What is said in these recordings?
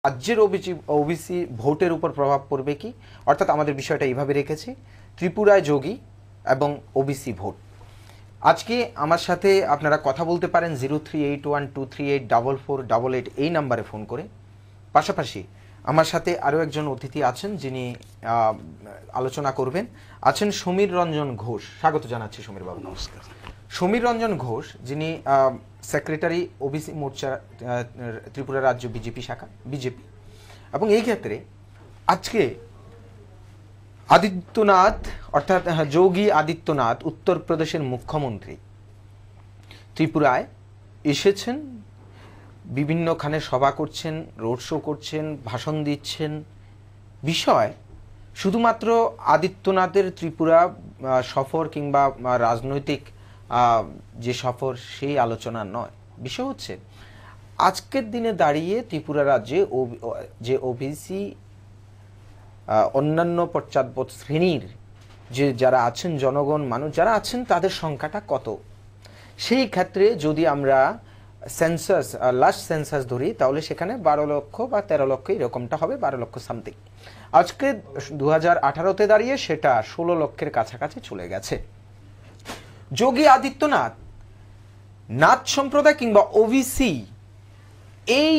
রাজ্যের ওবিসি ভোটের উপর প্রভাব পড়বে কি, অর্থাৎ আমাদের বিষয়টা এইভাবে রেখেছি ত্রিপুরায় যোগী এবং ওবিসি ভোট। আজকে আমার সাথে আপনারা কথা বলতে পারেন 038123844888 এই নাম্বারে ফোন করে। পাশাপাশি আমার সাথে আরও একজন অতিথি আছেন যিনি আলোচনা করবেন, আছেন সমীর রঞ্জন ঘোষ। স্বাগত জানাচ্ছি সমীর বাবু। নমস্কার। সমীর রঞ্জন ঘোষ যিনি সেক্রেটারি ওবিসি মোর্চা ত্রিপুরা রাজ্য বিজেপি শাখা বিজেপি, এবং এই ক্ষেত্রে আজকে আদিত্যনাথ অর্থাৎ যোগী আদিত্যনাথ উত্তরপ্রদেশের মুখ্যমন্ত্রী ত্রিপুরায় এসেছেন, বিভিন্নখানে সভা করছেন, রোড শো করছেন, ভাষণ দিচ্ছেন। বিষয় শুধুমাত্র আদিত্যনাথের ত্রিপুরা সফর কিংবা রাজনৈতিক যে সফর সেই আলোচনা নয়। বিষয় হচ্ছে আজকের দিনে দাঁড়িয়ে ত্রিপুরা রাজ্যে যে ওবিসি অন্যান্য পশ্চাৎপদ শ্রেণীর যে যারা আছেন, জনগণ মানুষ যারা আছেন, তাদের সংখ্যাটা কত। সেই ক্ষেত্রে যদি আমরা সেন্সাস লাস্ট সেন্সাস ধরি তাহলে সেখানে 12 লক্ষ বা 13 লক্ষ এরকমটা হবে, 12 লক্ষ সামথিং। আজকে 2018-তে দাঁড়িয়ে সেটা 16 লক্ষের কাছাকাছি চলে গেছে। যোগী আদিত্যনাথ নাথ সম্প্রদায় কিংবা ওবিসি এই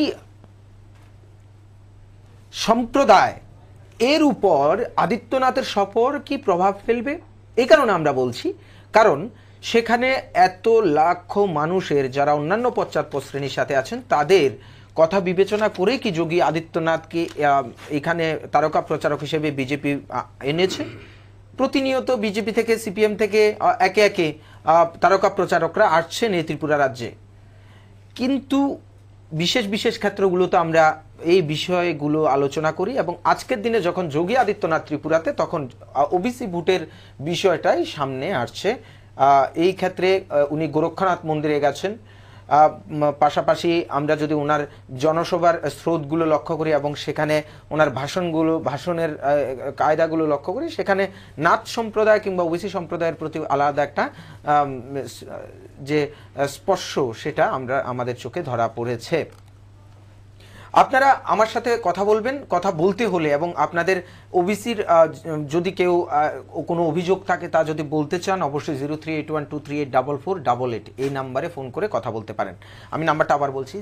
সম্প্রদায় এর উপর আদিত্যনাথের সফর কি প্রভাব ফেলবে, এই কারণে আমরা বলছি, কারণ সেখানে এত লাখ মানুষের যারা অন্যান্য পশ্চাৎপদ শ্রেণীর সাথে আছেন তাদের কথা বিবেচনা করে কি যোগী আদিত্যনাথকে এখানে তারকা প্রচারক হিসেবে বিজেপি এনেছে। প্রতিনিয়ত বিজেপি থেকে সিপিএম থেকে একে একে তারকা প্রচারকরা আসছেন এই ত্রিপুরা রাজ্যে, কিন্তু বিশেষ বিশেষ ক্ষেত্রগুলোতে আমরা এই বিষয়গুলো আলোচনা করি। এবং আজকের দিনে যখন যোগী আদিত্যনাথ ত্রিপুরাতে, তখন ওবিসি ভোটের বিষয়টাই সামনে আসছে। এই ক্ষেত্রে উনি গোরক্ষনাথ মন্দিরে গেছেন। পাশাপাশি আমরা যদি ওনার জনসভার স্রোতগুলো লক্ষ্য করি এবং সেখানে ওনার ভাষণের কায়দাগুলো লক্ষ্য করি, সেখানে নাথ সম্প্রদায় কিংবা ওবিসি সম্প্রদায়ের প্রতি আলাদা একটা যে স্পর্শ সেটা আমাদের চোখে ধরা পড়েছে। আপনারা আমার সাথে কথা বলবেন, কথা বলতে হলে এবং আপনাদের ওবিসির যদি কেউ কোনো অভিযোগ থাকে তা যদি বলতে চান, অবশ্যই 038123844888 এই নাম্বারে ফোন করে কথা বলতে পারেন। আমি নাম্বারটা আবার বলছি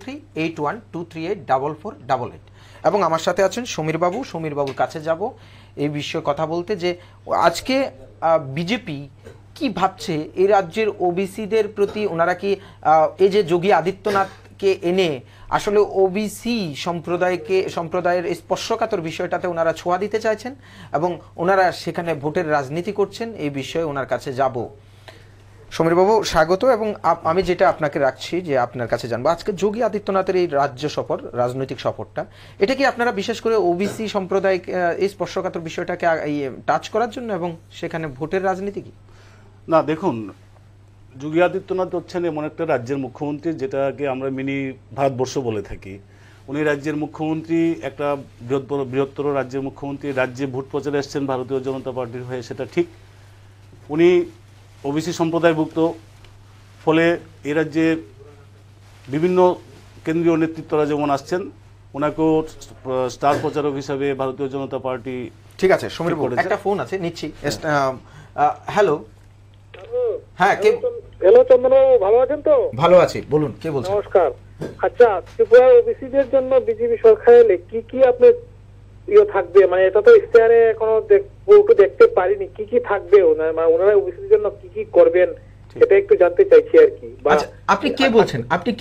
038123844888। এবং আমার সাথে আছেন সমীরবাবু। সমীরবাবুর কাছে যাব এই বিষয়ে কথা বলতে, যে আজকে বিজেপি কি ভাবছে এই রাজ্যের ওবিসিদের প্রতি। ওনারা কি এই যে যোগী আদিত্যনাথকে এনে আসলে ওবিসি সম্প্রদায়ের স্পর্শকাতর বিষয়টাতে ওনারা ছোঁয়া দিতে চাইছেন এবং ওনারা সেখানে ভোটের রাজনীতি করছেন, এই বিষয়ে ওনার কাছে যাব। সমীরবাবু স্বাগত। এবং আমি যেটা আপনাকে রাখছি যে আপনার কাছে জানবো, আজকে যোগী আদিত্যনাথের এই রাজ্য সফর, রাজনৈতিক সফরটা, এটা কি আপনারা বিশেষ করে ওবিসি সম্প্রদায় এই স্পর্শকাতর বিষয়টাকে টাচ করার জন্য এবং সেখানে ভোটের রাজনীতি কি? না, দেখুন, যোগী আদিত্যনাথ হচ্ছেন এমন একটা রাজ্যের মুখ্যমন্ত্রী যেটাকে আমরা মিনি ভারতবর্ষ বলে থাকি। উনি রাজ্যের মুখ্যমন্ত্রী, একটা বৃহত্তর রাজ্যের মুখ্যমন্ত্রী। রাজ্যে ভোট প্রচারে এসছেন ভারতীয় জনতা পার্টির হয়ে, সেটা ঠিক। উনি ওবিসি সম্প্রদায়ভুক্ত, ফলে এই রাজ্যে বিভিন্ন কেন্দ্রীয় নেতৃত্বরা যেমন আসছেন, ওনাকেও স্টার প্রচারক হিসাবে ভারতীয় জনতা পার্টি। ঠিক আছে সমীরবাবু, একটা ফোন আছে, নিচ্ছি। হ্যালো। হ্যাঁ, কে? হ্যালো চন্দনবাবু, ভালো আছেন তো? ভালো আছি, বলুন, কে বলছেন? নমস্কার। আচ্ছা, ত্রিপুরা ওবিসিদের জন্য বিজেপি সরকার এলে কি কি আপনার থাকবে, মানে এটা তো ইশতেহারে এখনো দেখতে পারিনি, কি কি থাকবে, ওনারা ওবিসিদের জন্য কি কি করবেন এটা একটু জানতে চাইছি আর কি। আচ্ছা, আপনি কে বলছেন?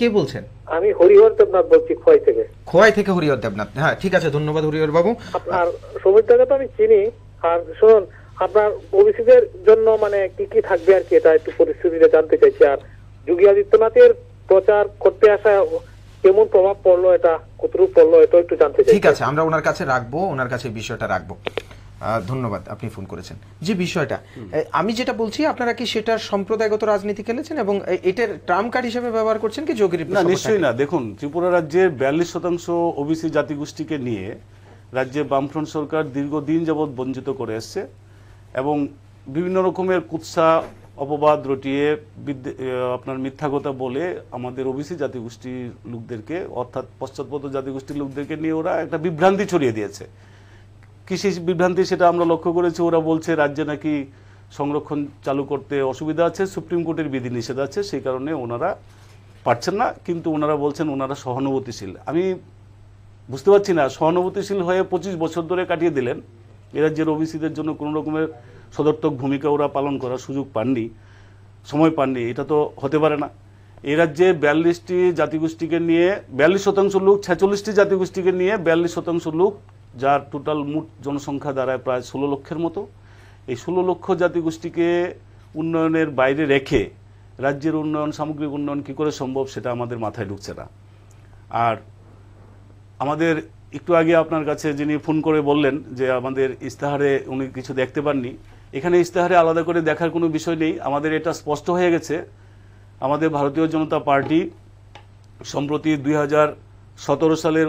আমি হরিহর দেবনাথ বলছি, খোয়াই থেকে হরিহর দেবনাথ। হ্যাঁ, ঠিক আছে, ধন্যবাদ হরিহর বাবু। আপনার সমীরদাকে তো আমি চিনি। আর শুনুন, আপনার ওবিসিদের জন্য মানে কি কি থাকবে আর কি, এটা একটু পরিস্থিতিটা জানতে চাইছি। আর যোগী আদিত্যনাথের প্রচার করতে আসা কেমন প্রভাব পড়লো, এটা কতটুকু পড়লো, এটা একটু জানতে চাই। ঠিক আছে, আমরা ওনার কাছে রাখবো, ওনার কাছে বিষয়টা রাখবো। ধন্যবাদ, আপনি ফোন করেছেন। যে বিষয়টা আমি যেটা বলছি, আপনারা কি সেটা সম্প্রদায়গত রাজনীতি খেলেছেন এবং এটার ট্রাম্প কার্ড হিসেবে ব্যবহার করছেন কি যোগীর? না, নিশ্চয়ই না। দেখুন, ত্রিপুরা রাজ্যের 42% ওবিসি জাতিগোষ্ঠীকে নিয়ে রাজ্যে বামফ্রন্ট সরকার দীর্ঘদিন যাবৎ বঞ্চিত করে এসছে এবং বিভিন্ন রকমের কুৎসা অপবাদ রটিয়ে আপনার মিথ্যা কথা বলে আমাদের ওবিসি জাতিগোষ্ঠীর লোকদেরকে, অর্থাৎ পশ্চাৎপদ জাতিগোষ্ঠীর লোকদেরকে নিয়ে ওরা একটা বিভ্রান্তি ছড়িয়ে দিয়েছে। কৃষি বিভ্রান্তি সেটা আমরা লক্ষ্য করেছি। ওরা বলছে রাজ্যে নাকি সংরক্ষণ চালু করতে অসুবিধা আছে, সুপ্রিম কোর্টের বিধিনিষেধ আছে, সেই কারণে ওনারা পারছেন না। কিন্তু ওনারা বলছেন ওনারা সহানুভূতিশীল। আমি বুঝতে পারছি না, সহানুভূতিশীল হয়ে 25 বছর ধরে কাটিয়ে দিলেন, এ রাজ্যের ওবিসিদের জন্য কোনো রকমের সদর্থক ভূমিকা ওরা পালন করার সুযোগ পাননি, সময় পাননি। এটা তো হতে পারে না। এই রাজ্যে 42টি জাতিগোষ্ঠীকে নিয়ে 42% লোক, 46টি জাতিগোষ্ঠীকে নিয়ে 42% লোক, যার টোটাল মোট জনসংখ্যা দাঁড়ায় প্রায় 16 লক্ষের মতো। এই 16 লক্ষ জাতিগোষ্ঠীকে উন্নয়নের বাইরে রেখে রাজ্যের উন্নয়ন, সামগ্রিক উন্নয়ন কী করে সম্ভব সেটা আমাদের মাথায় ঢুকছে না। আর আমাদের একটু আগে আপনার কাছে যিনি ফোন করে বললেন যে আমাদের ইস্তাহারে উনি কিছু দেখতে পাননি, এখানে ইস্তাহারে আলাদা করে দেখার কোনো বিষয় নেই। আমাদের এটা স্পষ্ট হয়ে গেছে, আমাদের ভারতীয় জনতা পার্টি সম্প্রতি 2017 সালের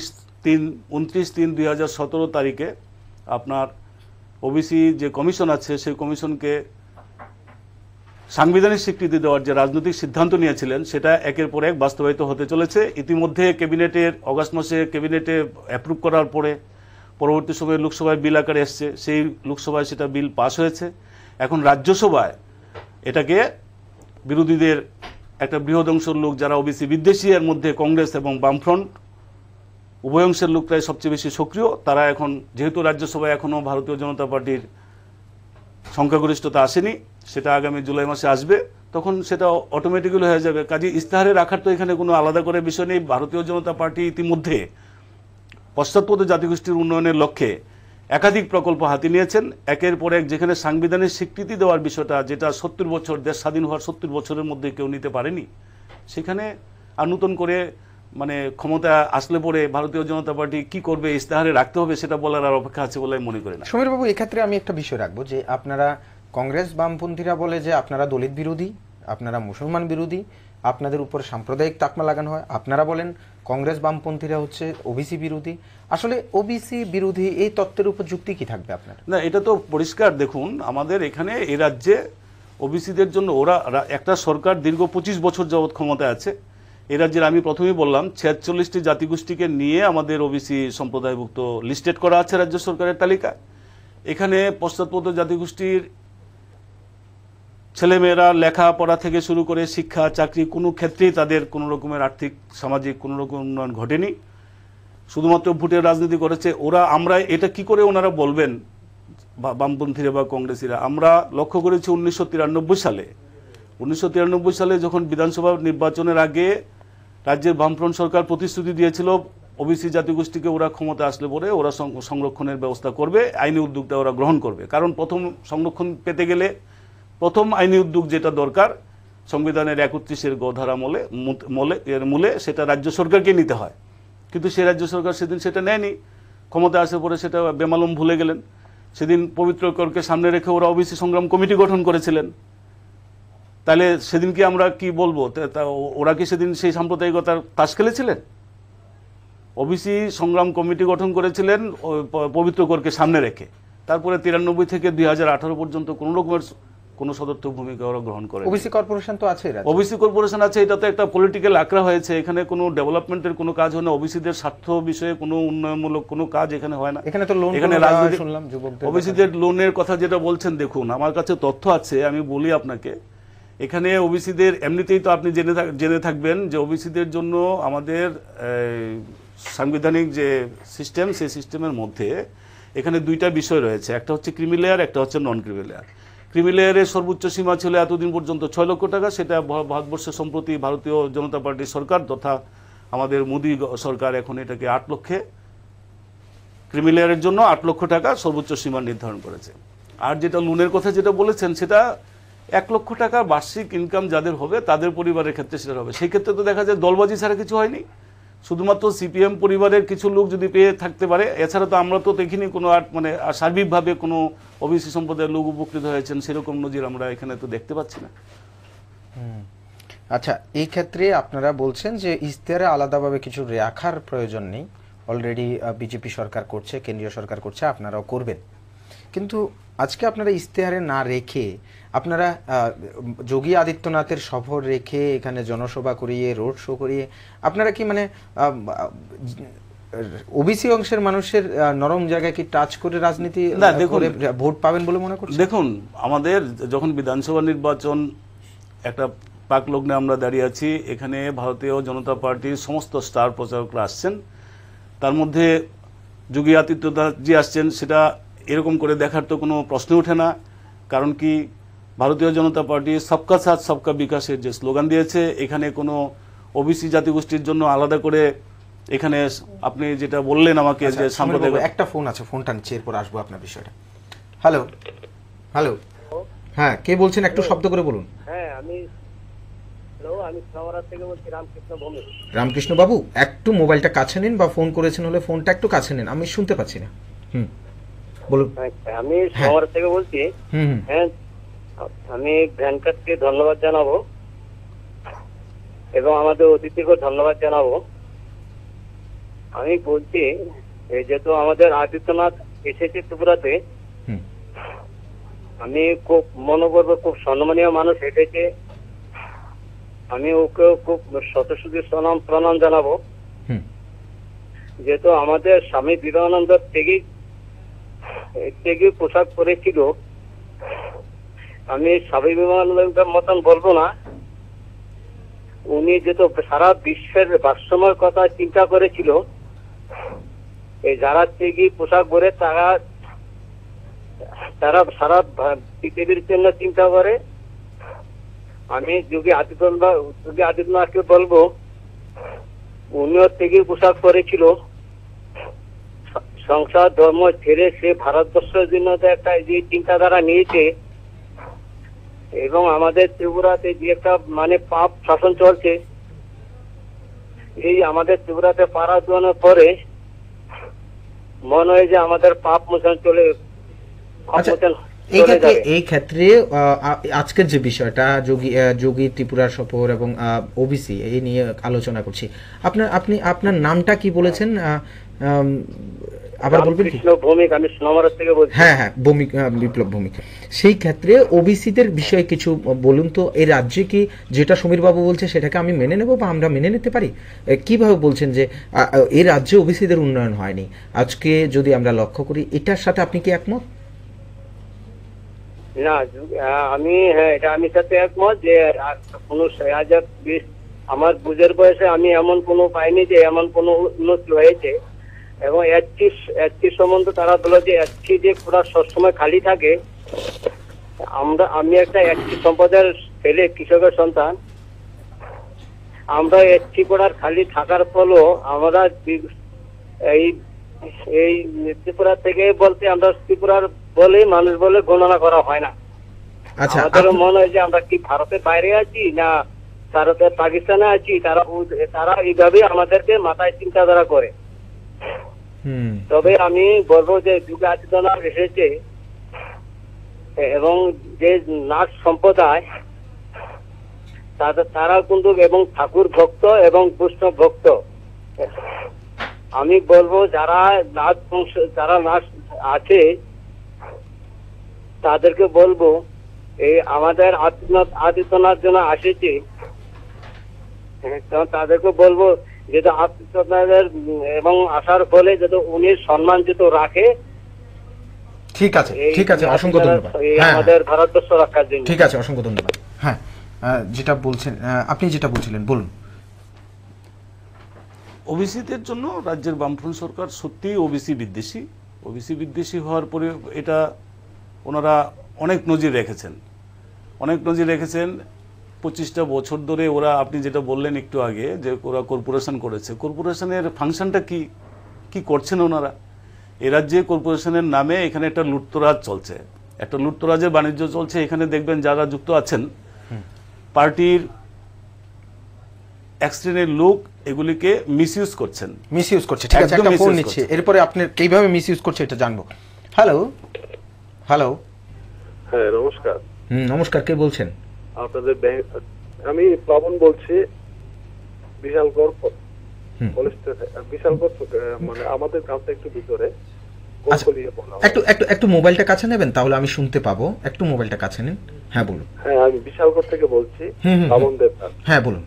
29/3/2017 তারিখে আপনার ওবিসি যে কমিশন আছে সেই কমিশনকে সাংবিধানিক স্বীকৃতি দেওয়ার যে রাজনৈতিক সিদ্ধান্ত নিয়েছিলেন সেটা একের পর এক বাস্তবায়িত হতে চলেছে। ইতিমধ্যে ক্যাবিনেটের অগাস্ট মাসে ক্যাবিনেটে অ্যাপ্রুভ করার পরে পরবর্তী সময়ে লোকসভায় বিল আকারে এসছে, সেই লোকসভায় সেটা বিল পাস হয়েছে। এখন রাজ্যসভায় এটাকে বিরোধীদের একটা বৃহৎ অংশের লোক যারা ওবিসি বিদ্বেষী, এর মধ্যে কংগ্রেস এবং বামফ্রন্ট উভয় অংশের লোকটাই সবচেয়ে বেশি সক্রিয়। তারা এখন যেহেতু রাজ্যসভায় এখনও ভারতীয় জনতা পার্টির সংখ্যাগরিষ্ঠতা আসেনি, সেটা আগামী জুলাই মাসে আসবে, তখন সেটা অটোমেটিক্যালি হয়ে যাবে। কাজে ইস্তাহারে রাখার তো এখানে কোনো আলাদা করে বিষয় নেই। ভারতীয় জনতা পার্টি ইতিমধ্যে পশ্চাৎপদ জাতিগোষ্ঠীর উন্নয়নের লক্ষ্যে একাধিক প্রকল্প হাতে নিয়েছেন, একের পর এক। যেখানে সাংবিধানিক স্বীকৃতি দেওয়ার বিষয়টা, যেটা 70 বছর, দেশ স্বাধীন হওয়ার 70 বছরের মধ্যে কেউ নিতে পারেনি, সেখানে আর নতুন করে মানে ক্ষমতা আসলে পরে ভারতীয় জনতা পার্টি কি করবে, ইস্তাহারে রাখতে হবে, সেটা বলার আর অপেক্ষা আছে বলে মনে করি না। সমীর বাবু, এক্ষেত্রে আমি একটা বিষয় রাখবো যে আপনারা কংগ্রেস বামপন্থীরা বলে যে আপনারা দলিত বিরোধী, আপনারা মুসলমান বিরোধী, আপনাদের উপর সাম্প্রদায়িক তাকমা লাগানো হয়। আপনারা বলেন কংগ্রেস বামপন্থীরা হচ্ছে ওবিসি বিরোধী। আসলে ওবিসি বিরোধী এই তত্ত্বের উপর যুক্তি কি থাকবে আপনার? না, এটা তো পরিষ্কার। দেখুন, আমাদের এখানে এই রাজ্যে ওবিসিদের জন্য ওরা একটা সরকার দীর্ঘ 25 বছর যাবৎ ক্ষমতায় আছে। এই রাজ্যের আমি প্রথমেই বললাম 46টি জাতিগোষ্ঠীকে নিয়ে আমাদের ওবিসি সম্প্রদায়ভুক্ত লিস্টেড করা আছে রাজ্য সরকারের তালিকায়। এখানে পশ্চাৎপদ জাতিগোষ্ঠীর ছেলেমেয়েরা লেখাপড়া থেকে শুরু করে শিক্ষা, চাকরি, কোনো ক্ষেত্রেই তাদের কোনো রকমের আর্থিক, সামাজিক কোনো রকম উন্নয়ন ঘটেনি। শুধুমাত্র ভোটের রাজনীতি করেছে ওরা। আমরা এটা কি করে ওনারা বলবেন, বামপন্থীরা বা কংগ্রেসীরা? আমরা লক্ষ্য করেছি 1993 সালে যখন বিধানসভা নির্বাচনের আগে রাজ্যের বামফ্রন্ট সরকার প্রতিশ্রুতি দিয়েছিল ওবিসি জাতিগোষ্ঠীকে ওরা ক্ষমতা আসলে পরে ওরা সংরক্ষণের ব্যবস্থা করবে, আইনি উদ্যোগটা ওরা গ্রহণ করবে। কারণ প্রথম সংরক্ষণ পেতে গেলে প্রথম আইনি উদ্যোগ যেটা দরকার সংবিধানের 31-এর ধারা মূলে সেটা রাজ্য সরকারকে নিতে হয়। কিন্তু সে রাজ্য সরকার সেদিন সেটা নেয়নি, ক্ষমতা আসে পরে সেটা বেমালুম ভুলে গেলেন। সেদিন পবিত্র করকে সামনে রেখে ওরা ওবিসি সংগ্রাম কমিটি গঠন করেছিলেন। তাহলে সেদিন কি আমরা কি বলবো, ওরা কি সেদিন সেই সাম্প্রদায়িকতার তাস খেলেছিলেন? ওবিসি সংগ্রাম কমিটি গঠন করেছিলেন পবিত্র করকে সামনে রেখে। তারপরে 93 থেকে 2018 পর্যন্ত কোনো রকমের কোনো সদর্থক ভূমিকা ওরা গ্রহণ করে। ওবিসি কর্পোরেশন তো আছে, ওবিসি কর্পোরেশন আছে, এটা তো একটা পলিটিক্যাল আকড়া হয়েছে। এখানে কোনো ডেভেলপমেন্টের কোনো কাজ হয় না, ওবিসিদের স্বার্থ বিষয়ে কোনো উন্নয়নমূলক কোনো কাজ এখানে হয় না। এখানে তো লোন, এখানে রাজনীতি শুনলাম যুবকদের ওবিসিদের লোনের কথা যেটা বলছেন, দেখুন আমার কাছে তথ্য আছে, আমি বলি আপনাকে। এখানে ওবিসিদের এমনিতেই তো আপনি জেনে থাকবেন যে ওবিসিদের জন্য আমাদের সাংবিধানিক যে সিস্টেম, সেই সিস্টেমের মধ্যে এখানে দুইটা বিষয় রয়েছে, একটা হচ্ছে ক্রিমি লেয়ার, একটা হচ্ছে নন ক্রিমি লেয়ার। ক্রিমি লেয়ারের সর্বোচ্চ সীমা ছিল এতদিন পর্যন্ত 6 লক্ষ টাকা। সেটা ভারতবর্ষের সম্প্রতি ভারতীয় জনতা পার্টির সরকার তথা আমাদের মোদী সরকার এখন এটাকে 8 লক্ষে, ক্রিমি লেয়ারের জন্য 8 লক্ষ টাকা সর্বোচ্চ সীমা নির্ধারণ করেছে। আর যেটা লোনের কথা যেটা বলেছেন, সেটা 1 লক্ষ টাকা বার্ষিক ইনকাম যাদের হবে তাদের পরিবারের ক্ষেত্রে সেটা হবে। সেই ক্ষেত্রে তো দেখা যায় দলবাজি ছাড়া কিছু হয়নি। শুধুমাত্র সিপিএম পরিবারের কিছু লোক যদি পেয়ে থাকতে পারে, এছাড়া তো আমরা তো দেখিনি কোনো মানে সার্বিকভাবে কোনো ওবিসি সম্প্রদায়ের লোক উপকৃত হয়েছেন সেরকম নজির আমরা এখানে তো দেখতে পাচ্ছি না। আচ্ছা, এই ক্ষেত্রে আপনারা বলছেন যে ইস্তাহারে আলাদাভাবে কিছু রাখার প্রয়োজন নেই, অলরেডি বিজেপি সরকার করছে, কেন্দ্রীয় সরকার করছে, আপনারাও করবেন। কিন্তু আজকে আপনারা ইশতেহারে না রেখে আপনারা যোগী আদিত্যনাথের সফর রেখে এখানে জনসভা করিয়ে রোড শো করিয়ে আপনারা কি মানে ওবিসি অংশের মানুষের নরম জায়গায় কি টাচ করে রাজনীতি না, দেখুন, করে ভোট পাবেন বলে মনে করছেন? দেখুন, আমাদের যখন বিধানসভা নির্বাচন একটা পাক লগ্নে আমরা দাঁড়িয়ে আছি, এখানে ভারতীয় জনতা পার্টির সমস্ত স্টার প্রচারকরা আসছেন। তার মধ্যে যোগী আদিত্যনাথজি আসছেন, সেটা এরকম করে দেখার তো কোনো প্রশ্ন ওঠে না। কারণ কি, ভারতীয় জনতা পার্টি সবকা সাথ সবকা বিকাশের যে স্লোগান দিয়েছে, এখানে কোনো ওবিসি জাতিগোষ্ঠীর জন্য আলাদা করে এখানে আপনি যেটা বললেন আমাকে যে সাম্প্রদায়িক একটা ফোন আছে, ফোনটা নিচ্ছে, এরপর আসবো আপনার বিষয়টা। হ্যালো হ্যালো, হ্যাঁ কে বলছেন? একটু শব্দ করে বলুন। হ্যাঁ, আমি সোনামুড়া থেকে বলছি, রামকৃষ্ণ ভৌমিক। রামকৃষ্ণ বাবু, একটু মোবাইলটা কাছে নিন, বা ফোন করেছেন হলে ফোনটা একটু কাছে নিন, আমি শুনতে পাচ্ছি না। বলুন। আচ্ছা, আমি সোনামুড়া থেকে বলছি। হ্যাঁ, আমি ভ্যানকারকে ধন্যবাদ জানাবো এবং আমাদের অতিথিকেও ধন্যবাদ জানাবো। আমি বলছি, যেহেতু আমাদের আদিত্যনাথ এসেছে ত্রিপুরাতে, আমি খুব মনে করবো খুব সম্মানীয় মানুষ এসেছে, আমি ওকেও খুব শতশুদ্ধি প্রণাম জানাবো। যেহেতু আমাদের স্বামী বিবেকানন্দ থেকে পোশাক পরেছিল, আমি স্বামী বিবেকানন্দের মতন বলবো না, উনি যেহেতু সারা বিশ্বের ভারসাম্যের কথা চিন্তা করেছিল, এই যারা থেকে পোশাক পরে তারা সারা পৃথিবীর জন্য চিন্তা করে। আমি যোগী আদিত্যনাথকে বলবো, উনিও থেকে পোশাক পরেছিল, সংসার ধর্ম ছেড়ে সে ভারতবর্ষের জন্য একটা যে চিন্তাধারা নিয়েছে, এবং আমাদের ত্রিপুরাতে যে একটা মানে পাপ শাসন চলছে, এই আমাদের ত্রিপুরাতে পাড়া দেওয়ানোর পরে মনে হয় যে আমাদের পাপ মোচন এই ক্ষেত্রে আজকের যে বিষয়টা যোগী ত্রিপুরার সফর এবং ওবিসি এই নিয়ে আলোচনা করছি, আপনার নামটা কি বলেছেন? আবার বলবেন কি? ভৌমিক, আমি সোনামুড়া থেকে বলছি। হ্যাঁ, ভৌমিক, বিপ্লব ভৌমিক। সেই ক্ষেত্রে ওবিসিদের বিষয়ে কিছু বলুন তো। এই রাজ্যে কি যেটা সমীর বাবু বলছে সেটাকে আমি মেনে নেব বা আমরা মেনে নিতে পারি? কিভাবে বলছেন যে এই রাজ্যে ওবিসিদের উন্নয়ন হয়নি? আজকে যদি আমরা লক্ষ্য করি, এটার সাথে আপনি কি একমত? না, আমি সাথে একমত যে কোনো আমার বুঝের বয়সে আমি এমন কোনো পাইনি যে এমন কোনো উন্নতি হয়েছে। এবং এসটি সম্বন্ধে তারা বলে যে এসটি যে পুরো সবসময় খালি থাকে। আমি একটা এসটি সম্প্রদায়ের ছেলে, কৃষকের সন্তান। আমরা এসটি পড়ার খালি থাকার ফলেও আমরা এই ত্রিপুরা থেকে বলতে আমরা ত্রিপুরার বলে মানুষ বলে গণনা করা হয় না। আমাদের মনে হয় যে আমরা কি ভারতের বাইরে আছি না ভারতের পাকিস্তানে আছি, তারা এইভাবে আমাদেরকে মাথায় চিন্তাধারা করে। তবে আমি বলবো যে যোগী আদিত্যনাথ এসেছে এবং যে নাথ সম্প্রদায় তারা কিন্তু এবং ঠাকুর ভক্ত এবং বৈষ্ণব ভক্ত। আমি বলবো যারা নাথ আছে তাদেরকে বলবো, এই আমাদের আদিত্যনাথ জন্য আসেছে, তাদেরকে বলবো যেটা আদিত্যনাথের এবং আসার ফলে যাতে উনি সম্মান যেত রাখে। ঠিক আছে, ঠিক আছে, অসংখ্য ধন্যবাদ। আমাদের ভারতবর্ষ রক্ষার জন্য। ঠিক আছে, অসংখ্য ধন্যবাদ। হ্যাঁ, যেটা বলছেন আপনি, যেটা বলছিলেন বলুন। ওবিসিদের জন্য রাজ্যের বামফ্রন্ট সরকার সত্যিই ওবিসি বিদ্বেষী হওয়ার পরে এটা ওনারা অনেক নজির রেখেছেন। 25টা বছর ধরে ওরা, আপনি যেটা বললেন একটু আগে যে ওরা কর্পোরেশন করেছে, কর্পোরেশনের ফাংশনটা কি করছেন ওনারা? এ রাজ্যে কর্পোরেশনের নামে এখানে একটা লুটতরাজ চলছে, একটা লুটতরাজের বাণিজ্য চলছে। এখানে দেখবেন যারা যুক্ত আছেন পার্টির এক শ্রেণীর লোক এগুলিকে মিসইউজ করছে। ঠিক আছে, একটা ফোন নিচ্ছে, এরপরে আপনি কিভাবে মিসইউজ করছে এটা জানবো। হ্যালো। হ্যাঁ, নমস্কার। নমস্কার, কে বলছেন? আপনাদের আমি প্লাবন বলছি, বিশালগড় বিশালগড় মানে আমাদের গ্রামটা একটু ভিতরে, আচ্ছা, কলিয়ে বলা হয়। একটু একটু একটু মোবাইলটা কাছে নেবেন, তাহলে আমি শুনতে পাবো। একটু মোবাইলটা কাছে নিন। হ্যাঁ বলুন। হ্যাঁ, আমি বিশালগড় থেকে বলছি, হুম, হুম, বাবন দেবনাথ। হ্যাঁ বলুন।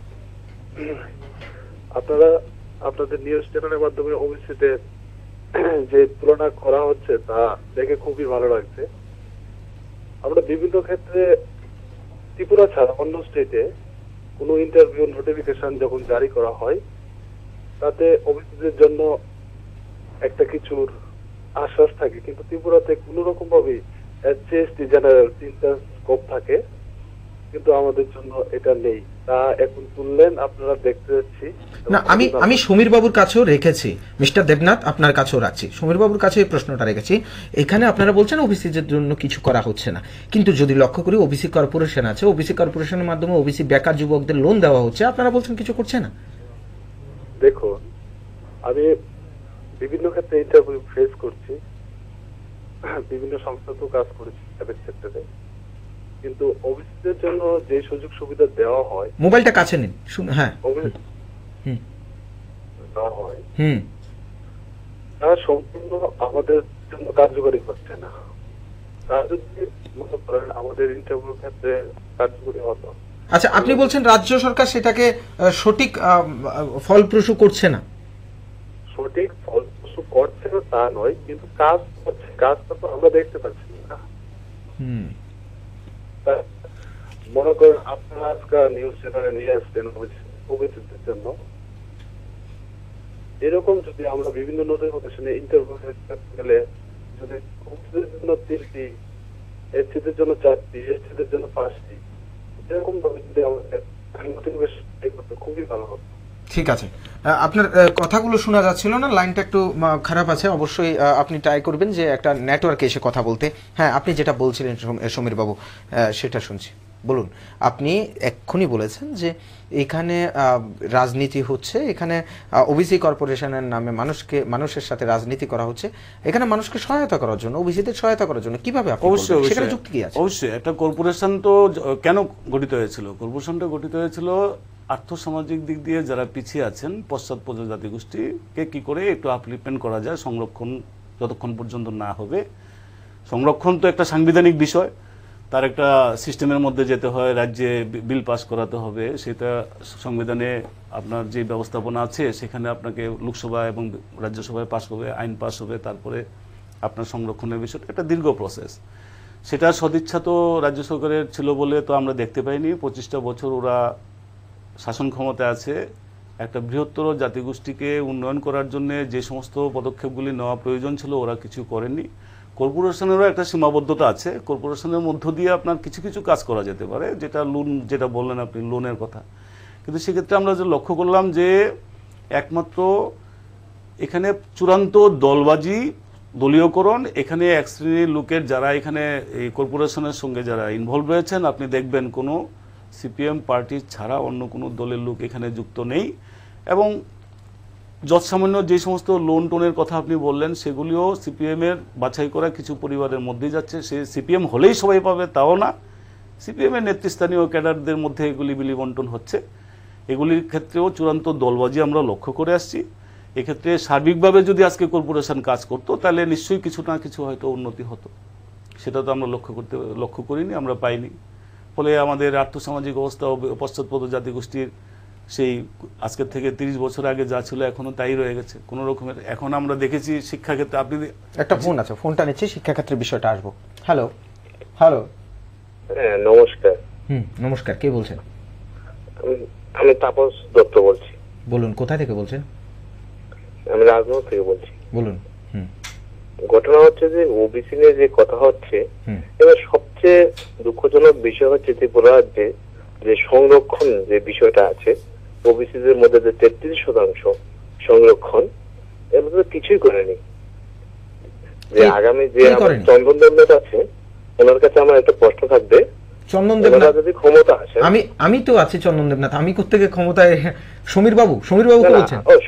আপনারা আপনাদের নিউজ চ্যানেলের মাধ্যমে ওবিসিদের যে তুলনা করা হচ্ছে তা দেখে খুবই ভালো লাগছে। আমরা বিভিন্ন ক্ষেত্রে ত্রিপুরা ছাড়া অন্য স্টেটে কোনো ইন্টারভিউ নোটিফিকেশন যখন জারি করা হয় তাতে ওবিসিদের জন্য একটা কিছুর আশ্বাস থাকে, কিন্তু ত্রিপুরাতে কোনো রকম ভাবে জিএসটি জেনারেল তিনটা স্কোপ থাকে, কিন্তু আমাদের জন্য এটা নেই। তা এখন তুললেন, আপনারা দেখতে যাচ্ছি। না, আমি সমীর বাবুর কাছেও রেখেছি, মিস্টার দেবনাথ আপনার কাছেও রাখছি, সমীর বাবুর কাছে এই প্রশ্নটা রেখেছি। এখানে আপনারা বলছেন ওবিসিদের জন্য কিছু করা হচ্ছে না, কিন্তু যদি লক্ষ্য করি ওবিসি কর্পোরেশন আছে, ওবিসি কর্পোরেশনের মাধ্যমে ওবিসি বেকার যুবকদের লোন দেওয়া হচ্ছে, আপনারা বলছেন কিছু করছে না। দেখুন, আমি বিভিন্ন ক্ষেত্রে ইন্টারভিউ ফেস করছি, বিভিন্ন সংস্থাতেও কাজ করেছি প্রাইভেট সেক্টরে, কিন্তু ওবিসিদের জন্য যে সুযোগ সুবিধা দেওয়া হয়, মোবাইলটা কাছে নিন, হ্যাঁ হুম দেওয়া হয় হুম তা সম্পূর্ণ আমাদের জন্য কার্যকরী হচ্ছে না। তা যদি মনে করেন আমাদের ইন্টারভিউ ক্ষেত্রে কার্যকরী হতো। আচ্ছা, আপনি বলছেন রাজ্য সরকার সেটাকে সঠিক ফলপ্রসূ করছে না। সঠিক ফলপ্রসূ করছে না তা নয়, কিন্তু কাজ করছে, কাজটা তো আমরা দেখতে পাচ্ছি না। হুম তা মনে করেন আপনারা আজকাল নিউজ চ্যানেলে নিয়ে আসছেন ওবিসিদের জন্য, এরকম যদি আমরা বিভিন্ন নোটিফিকেশনে ইন্টারভিউ গেলে যদি ওবিসিদের জন্য 3টি, এসসিদের জন্য 4টি, এসটিদের জন্য 5টি, এরকম ভাবে যদি আমাদের নোটিফিকেশন করতে খুবই ভালো হতো। ঠিক আছে, আপনার কথাগুলো শোনা যাচ্ছিল না, লাইনটা একটু খারাপ আছে। অবশ্যই আপনি ট্রাই করবেন যে একটা নেটওয়ার্কে এসে কথা বলতে। হ্যাঁ, আপনি যেটা বলছিলেন সমীর বাবু, সেটা শুনছি। বলুন, আপনি এক্ষুনি বলেছেন যে এখানে রাজনীতি হচ্ছে, এখানে ওবিসি কর্পোরেশনের নামে মানুষের সাথে রাজনীতি করা হচ্ছে, এখানে মানুষকে সহায়তা করার জন্য, ওবিসিদের সহায়তা করার জন্য। কিভাবে আপনি বলবেন? সেখানে যুক্তি কি আছে? অবশ্যই একটা কর্পোরেশন তো কেন গঠিত হয়েছিল? কর্পোরেশনটা গঠিত হয়েছিল আর্থসামাজিক দিক দিয়ে যারা পিছিয়ে আছেন, পশ্চাৎপদ জাতিগোষ্ঠীকে কি করে একটু আপলিপমেন্ট করা যায়, সংরক্ষণ যতক্ষণ পর্যন্ত না হবে। সংরক্ষণ তো একটা সাংবিধানিক বিষয়, তার একটা সিস্টেমের মধ্যে যেতে হয়, রাজ্যে বিল পাস করাতে হবে, সেটা সংবিধানে আপনার যে ব্যবস্থাপনা আছে সেখানে আপনাকে লোকসভা এবং রাজ্যসভায় পাস হবে, আইন পাস হবে, তারপরে আপনার সংরক্ষণের বিষয়টা একটা দীর্ঘ প্রসেস। সেটা সদিচ্ছা তো রাজ্য সরকারের ছিল বলে তো আমরা দেখতে পাইনি। 25টা বছর ওরা শাসন ক্ষমতায় আছে, একটা বৃহত্তর জাতিগোষ্ঠীকে উন্নয়ন করার জন্য যে সমস্ত পদক্ষেপগুলি নেওয়া প্রয়োজন ছিল ওরা কিছু করেনি। কর্পোরেশনেরও একটা সীমাবদ্ধতা আছে, কর্পোরেশনের মধ্য দিয়ে আপনার কিছু কিছু কাজ করা যেতে পারে, যেটা লোন, যেটা বললেন আপনি লোনের কথা। কিন্তু সেক্ষেত্রে আমরা যে লক্ষ্য করলাম যে একমাত্র এখানে চূড়ান্ত দলবাজি, দলীয়করণ, এখানে এক শ্রেণীর লোকের যারা এখানে এই কর্পোরেশনের সঙ্গে যারা ইনভলভ রয়েছেন, আপনি দেখবেন কোনো সিপিএম পার্টি ছাড়া অন্য কোনো দলের লোক এখানে যুক্ত নেই। এবং যৎসামান্য যে সমস্ত লোন টোনের কথা আপনি বললেন সেগুলিও সিপিএমের বাছাই করা কিছু পরিবারের মধ্যেই যাচ্ছে। সে সিপিএম হলেই সবাই পাবে তাও না, সিপিএমের নেতৃস্থানীয় ক্যাডারদের মধ্যে এগুলি বিলি বন্টন হচ্ছে। এগুলির ক্ষেত্রেও চূড়ান্ত দলবাজি আমরা লক্ষ্য করে আসছি। এক্ষেত্রে সার্বিকভাবে যদি আজকে কর্পোরেশন কাজ করতো তাহলে নিশ্চয়ই কিছু না কিছু হয়তো উন্নতি হতো, সেটা তো আমরা লক্ষ্য করিনি, আমরা পাইনি। ফলে আমাদের আর্থসামাজিক অবস্থা পশ্চাৎপদ জাতিগোষ্ঠীর সেই আজকের থেকে 30 বছর আগে যা ছিল এখনো তাই রয়ে গেছে কোনো রকমের। এখন আমরা দেখেছি শিক্ষাক্ষেত্রে, আপনি একটা ফোন আছে, ফোনটা নিচ্ছি, শিক্ষাক্ষেত্রের বিষয়টা আসবো। হ্যালো হ্যালো, হ্যাঁ নমস্কার। নমস্কার, কে বলছেন? আমি তাপস দত্ত বলছি। বলুন, কোথায় থেকে বলছেন? আমি রাজনগর থেকে বলছি। বলুন। ঘটনা হচ্ছে যে ওবিসি নিয়ে যে কথা হচ্ছে, এবার সবচেয়ে দুঃখজনক বিষয় হচ্ছে ত্রিপুরা রাজ্যে যে সংরক্ষণ যে বিষয়টা আছে, ওবিসিদের মধ্যে যে 33% সংরক্ষণ, এর মধ্যে কিছুই করেনি। যে আগামী যে চন্দন দেবনাথ আছে, ওনার কাছে আমার একটা প্রশ্ন থাকবে, চন্দন দেবনাথ যদি ক্ষমতা আসে, আমি তো আছি চন্দন দেবনাথ, আমি কোত্থেকে ক্ষমতায়? সমীর বাবু কে বলছেন? ও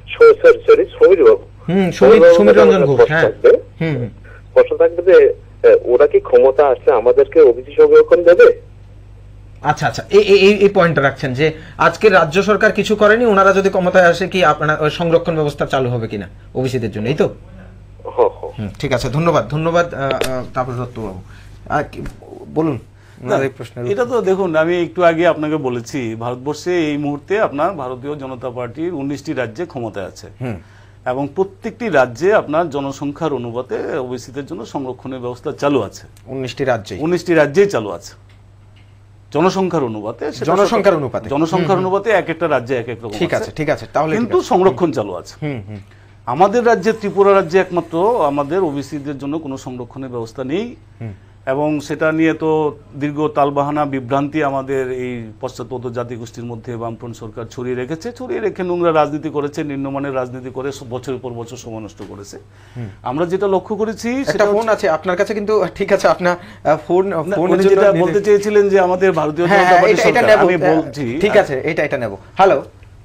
সমীর বাবু, সমীর রঞ্জন ঘোষ। হ্যাঁ, প্রশ্ন থাকবে যে ওরা কি ক্ষমতা আসলে আমাদেরকে ওবিসি সংরক্ষণ দেবে? আচ্ছা আচ্ছা, এই পয়েন্টটা রাখছেন যে আজকে রাজ্য সরকার কিছু করেনি, ওনারা যদি ক্ষমতায় আসে কি আপনার সংরক্ষণ ব্যবস্থা চালু হবে কিনা ওবিসিদের জন্য, এই তো? ঠিক আছে, ধন্যবাদ তাপস দত্তবাবু। বলুন এই প্রশ্নের এটা তো দেখুন, আমি একটু আগে আপনাকে বলেছি, ভারতবর্ষে এই মুহূর্তে আপনার ভারতীয় জনতা পার্টির 19টি রাজ্যে ক্ষমতায় আছে, এবং প্রত্যেকটি রাজ্যে আপনার জনসংখ্যার অনুপাতে ওবিসিদের জন্য সংরক্ষণের ব্যবস্থা চালু আছে। 19টি রাজ্যেই চালু আছে জনসংখ্যার অনুপাতে। জনসংখ্যার অনুপাতে এক একটা রাজ্যে এক এক রকম। ঠিক আছে, তাহলে কিন্তু সংরক্ষণ চালু আছে। আমাদের রাজ্যে, ত্রিপুরা রাজ্যে একমাত্র আমাদের ওবিসিদের জন্য কোনো সংরক্ষণের ব্যবস্থা নেই, এবং সেটা নিয়ে তো দীর্ঘ তালবাহানা বিভ্রান্তি আমাদের এই পশ্চাৎপদ জাতিগোষ্ঠীর মধ্যে বামফ্রন্ট সরকার ছড়িয়ে রেখে নোংরা রাজনীতি করেছে, নিম্নমানের রাজনীতি করে বছরের পর বছর সময় নষ্ট করেছে। আমরা যেটা লক্ষ্য করেছি, সেটা ফোন আছে আপনার কাছে, কিন্তু ঠিক আছে, আপনার ফোন যেটা বলতে চেয়েছিলেন যে আমাদের ভারতীয় জনতা পার্টি সরকার, আমি বলছি ঠিক আছে, এটা নেব। হ্যালো,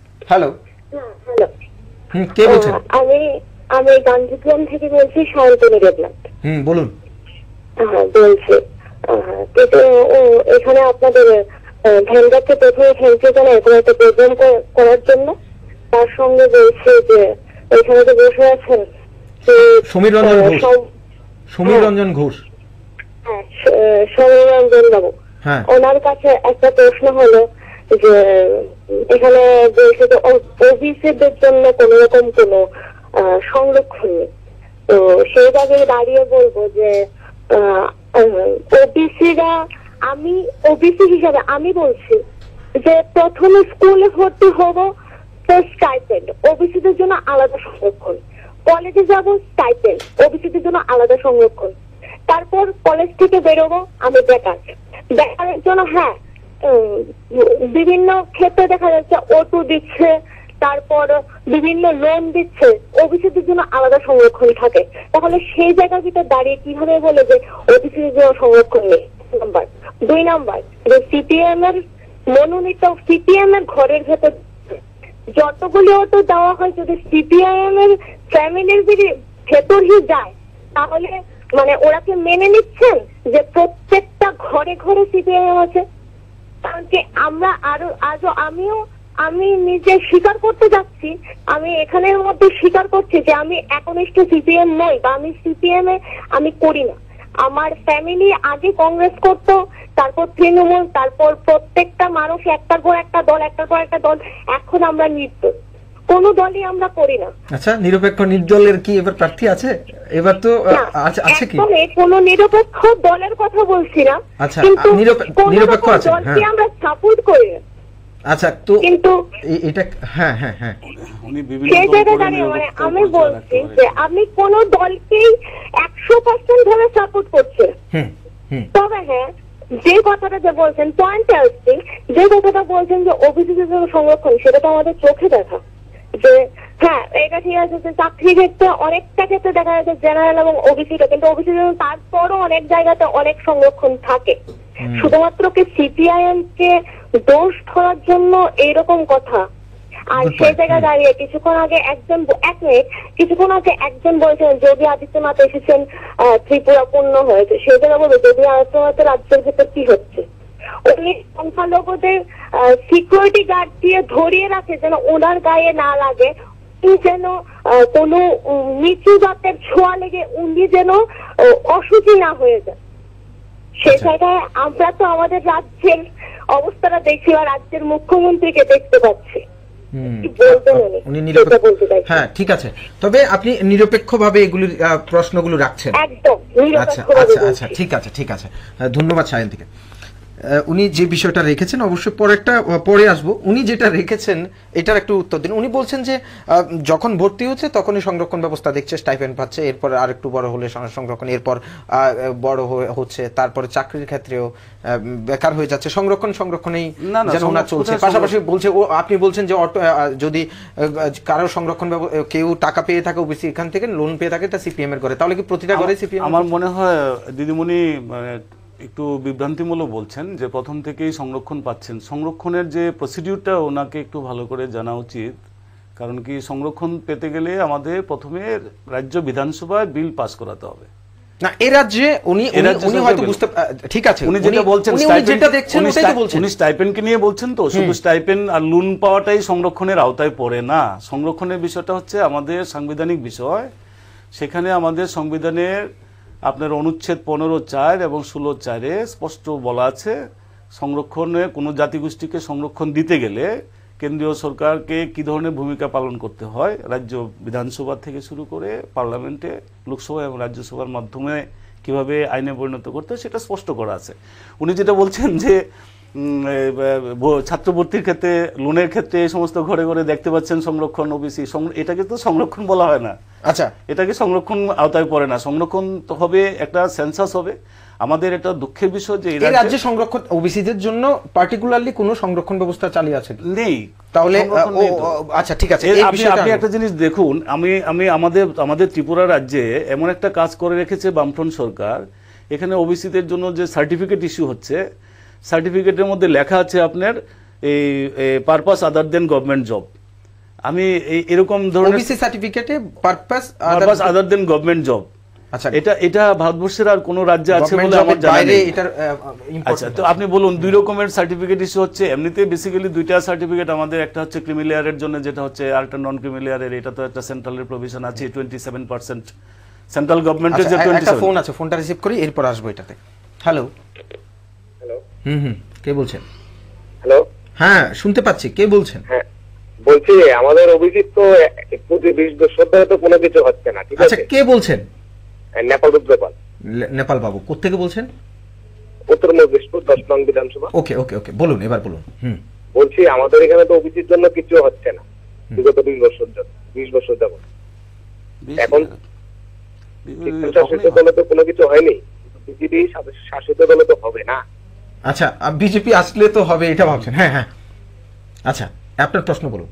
কে বলছেন? আমি গান্ধীগ্রাম থেকে বলছি, শান্তনু দেবনাথ। বলুন। বলছি, কিন্তু এখানে আপনাদের ভ্যানগারকে প্রথমে থ্যাংক ইউ জানাই এরকম একটা প্রোগ্রাম করার জন্য। তার সঙ্গে বলছি যে এখানে যে বসে আছেন সমীর রঞ্জন ঘোষ, হ্যাঁ, সমীর রঞ্জন বাবু, ওনার কাছে একটা প্রশ্ন হলো যে এখানে বলছে যে ওবিসিদের জন্য কোন রকম কোন সংরক্ষণ নেই। তো সেই জায়গায় দাঁড়িয়ে বলবো যে ওবিসি হিসাবে আমি বলছি যে প্রথমে স্কুলে ভর্তি হবো তো স্টাইপেন্ড, ওবিসিদের জন্য আলাদা সংরক্ষণ। কলেজে যাব, স্টাইপেন্ড, ওবিসিদের জন্য আলাদা সংরক্ষণ। তারপর কলেজ থেকে বেরোবো, আমি বেকারের জন্য হ্যাঁ বিভিন্ন ক্ষেত্রে দেখা যাচ্ছে O2 দিচ্ছে, তারপর বিভিন্ন লোন দিচ্ছে, ওবিসিদের জন্য আলাদা সংরক্ষণ থাকে। তাহলে সেই জায়গার ভিতরে দাঁড়িয়ে কিভাবে বলে যে ওবিসিদের জন্য সংরক্ষণ নেই? 2 নাম্বার, যে সিপিএম এর মনোনীত, সিপিএম এর ঘরের ভেতর যতগুলি অটো দেওয়া হয়, যদি সিপিআইএম এর ফ্যামিলির ভেতরই যায়, তাহলে মানে ওরা কি মেনে নিচ্ছেন যে প্রত্যেকটা ঘরে ঘরে সিপিআইএম আছে? কারণ কি আমরা আমি নিজে স্বীকার করতে যাচ্ছি, আমি এখানের মধ্যে স্বীকার করছি যে আমি একনিষ্ঠ সিপিএম নই, বা আমি সিপিএম এ আমি করি না। আমার ফ্যামিলি আগে কংগ্রেস করতো, তারপর তৃণমূল, তারপর প্রত্যেকটা মানুষ একটার পর একটা দল। এখন আমরা নির্দল, কোন দলই আমরা করি না। আচ্ছা, নিরপেক্ষ নির্দলের কি এবার প্রার্থী আছে? এবার তো আছে কি? কোন নিরপেক্ষ দলের কথা বলছি না, আচ্ছা, কিন্তু নিরপেক্ষ আছে, দলকে আমরা সাপোর্ট করি না। আচ্ছা, তো কিন্তু এটা হ্যাঁ সেই জায়গায় দাঁড়িয়ে মানে আমি বলছি যে আমি কোন দলকেই 100% ধরে সাপোর্ট করছি। তবে হ্যাঁ, যে কথাটা যে বলছেন, পয়েন্টে আসছি, যে কথাটা বলছেন যে ওবিসিদের জন্য সংরক্ষণ, সেটা তো আমাদের চোখে দেখা যে হ্যাঁ এটা ঠিক আছে যে চাকরি ক্ষেত্রে অনেকটা ক্ষেত্রে দেখা যাচ্ছে জেনারেল এবং ওবিসিটা, কিন্তু ওবিসির জন্য তারপরও অনেক জায়গাতে অনেক সংরক্ষণ থাকে। শুধুমাত্র কি সিপিআইএম কে দোষ ধরার জন্য এইরকম কথা? আর সেই জায়গায় দাঁড়িয়ে কিছুক্ষণ আগে একজন বলছেন যোগী আদিত্যনাথ এসেছেন, ত্রিপুরা পূর্ণ হয়েছে। সেই জায়গায় বলবো যোগী আদিত্যনাথের রাজ্যের ভেতর কি হচ্ছে? উনি সংখ্যালঘুদের সিকিউরিটি গার্ড দিয়ে ধরিয়ে রাখে যেন ওনার গায়ে না লাগে, যেন কোনো নিচু জাতের ছোঁয়া লেগে উনি যেন অসুচি না হয়ে যায়। সেই জায়গায় আমরা তো আমাদের রাজ্যের অবস্থাটা দেখছি, বা রাজ্যের মুখ্যমন্ত্রীকে দেখতে পাচ্ছি। হ্যাঁ, ঠিক আছে, তবে আপনি নিরপেক্ষভাবে এগুলির প্রশ্নগুলো রাখছেন। একদম। আচ্ছা, ঠিক আছে, ধন্যবাদ সায়ন্তীকে। উনি যে বিষয়টা রেখেছেন, অবশ্যই পরে আসবো। উনি যেটা রেখেছেন এটার একটু উত্তর দিন। উনি বলছেন যে যখন ভর্তি হচ্ছে তখনই সংরক্ষণ ব্যবস্থা দেখছে, স্টাইপেন্ড পাচ্ছে, এরপর আর একটু বড় হলে সংরক্ষণ, এরপর বড় হচ্ছে, তারপরে চাকরির ক্ষেত্রেও বেকার হয়ে যাচ্ছে, সংরক্ষণেই যেন ওনার চলছে। পাশাপাশি বলছে, আপনি বলছেন যে যদি কারো সংরক্ষণ কেউ টাকা পেয়ে থাকে ওবিসি এখান থেকে লোন পেয়ে থাকে, তা সিপিএম এর করে, তাহলে কি প্রতিটা ঘরে সিপিএম? আমার মনে হয় দিদিমণি একটু বিভ্রান্তিমূলক বলছেন যে প্রথম থেকেই সংরক্ষণ পাচ্ছেন। সংরক্ষণের যে প্রসিডিউরটা ওনাকে একটু ভালো করে জানা উচিত, কারণ কি সংরক্ষণ পেতে গেলে আমাদের প্রথমে রাজ্য বিধানসভায় বিল পাস করাতে হবে। না, এই রাজ্যে উনি হয়তো বুঝতে, ঠিক আছে, উনি যেটা বলছেন উনি স্টাইপেন্ডকে নিয়ে বলছেন, তো শুধু স্টাইপেন্ড আর লোন পাওয়াটাই সংরক্ষণের আওতায় পড়ে না। সংরক্ষণের বিষয়টা হচ্ছে আমাদের সাংবিধানিক বিষয়। সেখানে আমাদের সংবিধানের আপনার অনুচ্ছেদ 15(4) এবং 16(4)-এ স্পষ্ট বলা আছে সংরক্ষণে কোনো জাতিগোষ্ঠীকে সংরক্ষণ দিতে গেলে কেন্দ্রীয় সরকারকে কি ধরনের ভূমিকা পালন করতে হয়, রাজ্য বিধানসভা থেকে শুরু করে পার্লামেন্টে, লোকসভা এবং রাজ্যসভার মাধ্যমে কিভাবে আইনে পরিণত করতে হয় সেটা স্পষ্ট করা আছে। উনি যেটা বলছেন যে ছাত্রভর্তির ক্ষেত্রে, লোনের ক্ষেত্রে এই সমস্ত ঘরে ঘরে দেখতে পাচ্ছেন সংরক্ষণ ওবিসি, এটাকে তো সংরক্ষণ বলা হয় না। আচ্ছা, এটাকে সংরক্ষণ আওতায় পড়ে না। সংরক্ষণ তো হবে, একটা সেন্সাস হবে। আমাদের এটা দুঃখের বিষয় যে এই রাজ্যে সংরক্ষণ ওবিসিদের জন্য পার্টিকুলারলি কোনো সংরক্ষণ ব্যবস্থা চালিয়ে আছে নেই। তাহলে আচ্ছা ঠিক আছে, আপনি একটা জিনিস দেখুন, আমি আমাদের ত্রিপুরা রাজ্যে এমন একটা কাজ করে রেখেছে বামফ্রন্ট সরকার, এখানে ওবিসিদের জন্য যে সার্টিফিকেট ইস্যু হচ্ছে, সার্টিফিকেটের মধ্যে লেখা আছে আপনার এই purpose other than government job. আমি এরকম ধরনের ওবিসি সার্টিফিকেটে purpose other than government job, আচ্ছা এটা ভারতবর্ষের আর কোন রাজ্যে আছে বলে আমার জানা নেই। আচ্ছা, তো আপনি বলুন, দুই রকমের সার্টিফিকেট ইস্যু হচ্ছে। এমনিতে বেসিক্যালি দুইটা সার্টিফিকেট আমাদের, একটা হচ্ছে ক্রিমিলিয়ারের জন্য যেটা হচ্ছে, আর একটা নন ক্রিমিলিয়ারের। এটা তো একটা সেন্ট্রালের প্রভিশন আছে 27% সেন্ট্রাল গভর্নমেন্টের যে 27। একটা ফোন আছে, ফোনটা রিসিভ করি, এরপর আসবো এটাতে। হ্যালো হ্যালো, কে বলছেন? হ্যালো, হ্যাঁ শুনতে পাচ্ছি, কে বলছেন? হ্যাঁ বলছি, আমাদের অভিজিৎ তো প্রতি 20 বছর ধরে তো কোনো কিছু হচ্ছে না, ঠিক আচ্ছা আছে? কে বলছেন? নেপাল রুদ্রপাল। নেপাল বাবু কোত্থেকে বলছেন? উত্তর মহেশপুর 10 নং বিধানসভা। ওকে ওকে ওকে, বলুন, এবার বলুন। বলছি, আমাদের এখানে তো অভিজিৎ জন্য কিছু হচ্ছে না বিগত 20 বছর যাবত। এখন শাসিত দলে তো কোনো কিছু হয়নি, বিজেপি শাসিত দলে তো হবে না। আচ্ছা, বিজেপি আসলে তো হবে এটা ভাবছেন? হ্যাঁ হ্যাঁ, আচ্ছা আপনার প্রশ্ন বলুন।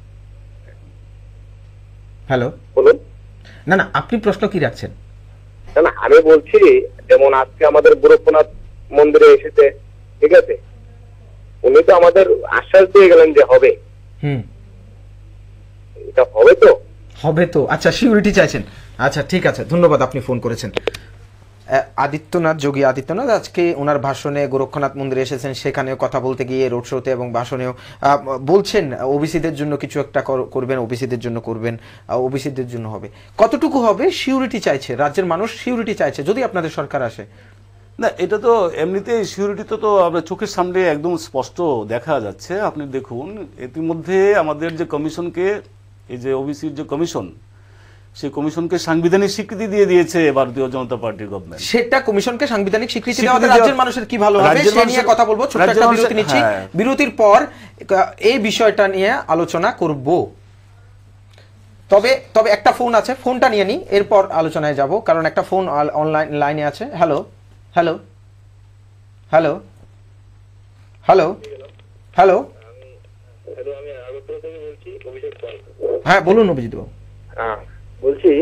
হ্যালো, বলুন। না না, আপনি প্রশ্ন কি রাখছেন? না, আমি বলছি যেমন আজকে আমাদের গোরক্ষনাথ মন্দিরে এসেছে, ঠিক আছে, উনি তো আমাদের আশ্বাস দিয়ে গেলেন যে হবে। এটা হবে তো? হবে তো, আচ্ছা সিউরিটি চাইছেন। আচ্ছা ঠিক আছে, ধন্যবাদ, আপনি ফোন করেছেন। আদিত্যনাথ, যোগী আদিত্যনাথ আজকে ওনার ভাষণে গোরক্ষনাথ মন্দিরে এসেছেন, সেখানেও কথা বলতে গিয়ে রোড শোতে এবং ভাষণেও বলছেন ওবিসিদের জন্য কিছু একটা করবেন, ওবিসিদের জন্য করবেন, ওবিসিদের জন্য হবে। কতটুকু হবে সিউরিটি চাইছে, রাজ্যের মানুষ সিউরিটি চাইছে যদি আপনাদের সরকার আসে। না, এটা তো এমনিতে সিউরিটি তো আমরা চোখের সামনে একদম স্পষ্ট দেখা যাচ্ছে। আপনি দেখুন, ইতিমধ্যে আমাদের যে কমিশনকে, এই যে ওবিসির যে কমিশন, সেই কমিশনকে সাংবিধানিক স্বীকৃতি দিয়ে দিয়েছে ভারতীয় জনতা পার্টির গভর্নমেন্ট। সেটা কমিশনকে সাংবিধানিক স্বীকৃতি দেওয়াতে রাজ্যের মানুষের কি ভালো হবে সে নিয়ে কথা বলবো। ছোট্ট একটা বিরতি নিচ্ছি, বিরতির পর এই বিষয়টা নিয়ে আলোচনা করব। তবে একটা ফোন আছে, ফোনটা নিয়ে নি, এরপর আলোচনায় যাব, কারণ একটা ফোন অনলাইন লাইনে আছে। Hello hello hello hello hello, আমি আগরতলা থেকে বলছি, অভিষেক পাল। হ্যাঁ বলুন অভিজিৎ বাবু। বলছি,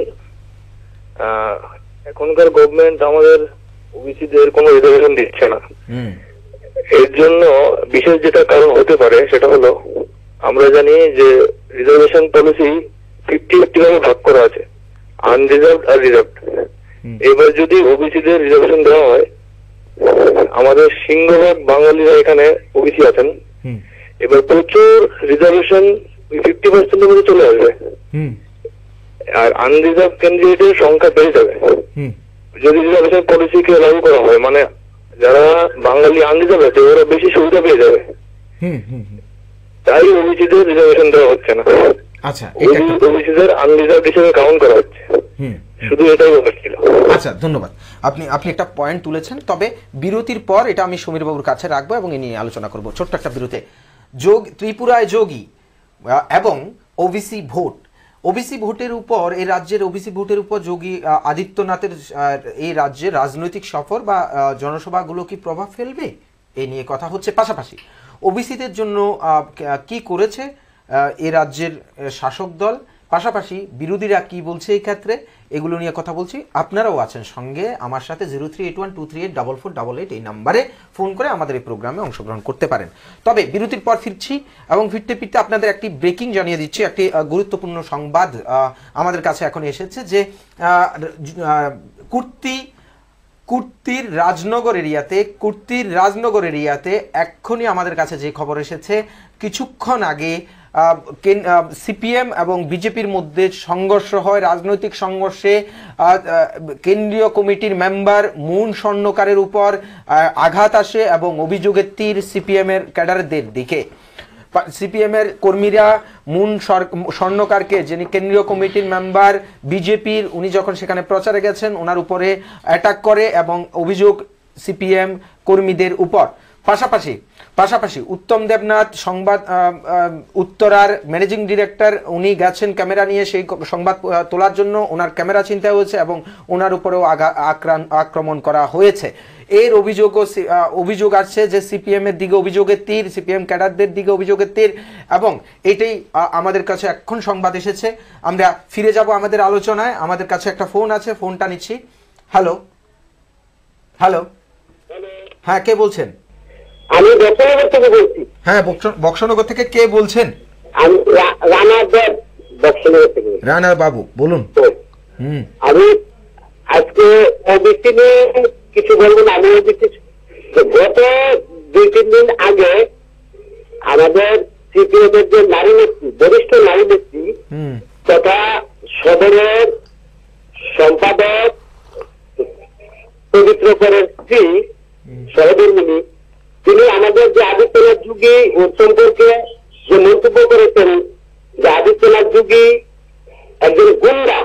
এখনকার গভর্নমেন্ট আমাদের ওবিসিদের কোনো রিজার্ভেশন দিচ্ছে না। এর জন্য বিশেষ যেটা কারণ হতে পারে সেটা হলো, আমরা জানি যে রিজার্ভেশন পলিসি 50-50 ভাবে ভাগ করা আছে, আনরিজার্ভড আর রিজার্ভড। এবার যদি ওবিসিদের রিজার্ভেশন দেওয়া হয়, আমাদের সিংহভাগ বাঙালিরা এখানে ওবিসি আছেন, এবার প্রচুর রিজার্ভেশন 50% মধ্যে চলে আসবে, আর আনরিজার্ভ ক্যান্ডিডেটের সংখ্যা বেড়ে যাবে যদি রিজার্ভেশন পলিসিকে লাগু করা হয়। মানে যারা বাঙালি আনরিজার্ভ আছে ওরা বেশি সুবিধা পেয়ে যাবে, তাই ওবিসিদের রিজার্ভেশন দেওয়া হচ্ছে না। আচ্ছা, ওবিসিদের আনরিজার্ভ হিসেবে কাউন্ট করা হচ্ছে, শুধু এটাই ব্যাপার ছিল। আচ্ছা ধন্যবাদ, আপনি একটা পয়েন্ট তুলেছেন। তবে বিরতির পর এটা আমি সমীর বাবুর কাছে রাখবো এবং এ নিয়ে আলোচনা করব। ছোট্ট একটা বিরতি। ত্রিপুরায় যোগী এবং ওবিসি ভোট, ওবিসি ভোটের উপর, এই রাজ্যের ওবিসি ভোটের উপর যোগী আদিত্যনাথের এই রাজ্যের রাজনৈতিক সফর বা জনসভাগুলো কি প্রভাব ফেলবে, এই নিয়ে কথা হচ্ছে। পাশাপাশি ওবিসিদের জন্য কি করেছে এই রাজ্যের শাসক দল, পাশাপাশি বিরোধীরা কি বলছে এই ক্ষেত্রে, এগুলো নিয়ে কথা বলছি। আপনারাও আছেন সঙ্গে আমার সাথে, 0381238488 এই নাম্বারে ফোন করে আমাদের এই প্রোগ্রামে অংশগ্রহণ করতে পারেন। তবে বিরতির পর ফিরছি এবং ফিরতে ফিরতে আপনাদের একটি ব্রেকিং জানিয়ে দিচ্ছি, একটি গুরুত্বপূর্ণ সংবাদ আমাদের কাছে এখন এসেছে যে কুর্তির রাজনগর এরিয়াতে এক্ষুনি আমাদের কাছে যে খবর এসেছে, কিছুক্ষণ আগে সিপিএম এবং বিজেপির মধ্যে সংঘর্ষ হয়, রাজনৈতিক সংঘর্ষে কেন্দ্রীয় কমিটির মেম্বার মুন স্বর্ণকারের উপর আঘাত আসে এবং অভিযোগের তীর সিপিএম এর ক্যাডারদের দিকে। সিপিএম এর কর্মীরা মুন স্বর্ণকারকে, যিনি কেন্দ্রীয় কমিটির মেম্বার বিজেপির, উনি যখন সেখানে প্রচারে গেছেন ওনার উপরে অ্যাটাক করে এবং অভিযোগ সিপিএম কর্মীদের উপর। পাশাপাশি উত্তম দেবনাথ সংবাদ উত্তরার ম্যানেজিং ডিরেক্টর, উনি গেছেন ক্যামেরা নিয়ে সেই সংবাদ তোলার জন্য, ওনার ক্যামেরা ছিনতাই হয়েছে এবং ওনার উপরেও আক্রমণ করা হয়েছে। এর অভিযোগ আসছে যে সিপিএম এর দিকে অভিযোগের তীর, সিপিএম ক্যাডারদের দিকে অভিযোগের তীর, এবং এটাই আমাদের কাছে এখন সংবাদ এসেছে। আমরা ফিরে যাব আমাদের আলোচনায়। আমাদের কাছে একটা ফোন আছে, ফোনটা নিচ্ছি। হ্যালো, হ্যাঁ, কে বলছেন? আমি বক্সনগর থেকে বলছি। হ্যাঁ, বক্সনগর থেকে কে বলছেন? আমি রানা দেব, বক্সনগর থেকে। রানা বাবু বলুন। আমি আজকে ওবিসি নিয়ে কিছু বলবো না। আমি গত 2-3 দিন আগে আমাদের সিপিএম এর যে নারী নেত্রী, বরিষ্ঠ নারী নেত্রী তথা সদরের সম্পাদক পবিত্র করের স্ত্রী সহধর্মিনী, তিনি আমাদের যে আদিত্যনাথ যুগী ওর সম্পর্কে যে মন্তব্য করেছেন যে আদিত্যনাথ যুগী একজন গুন্ডা,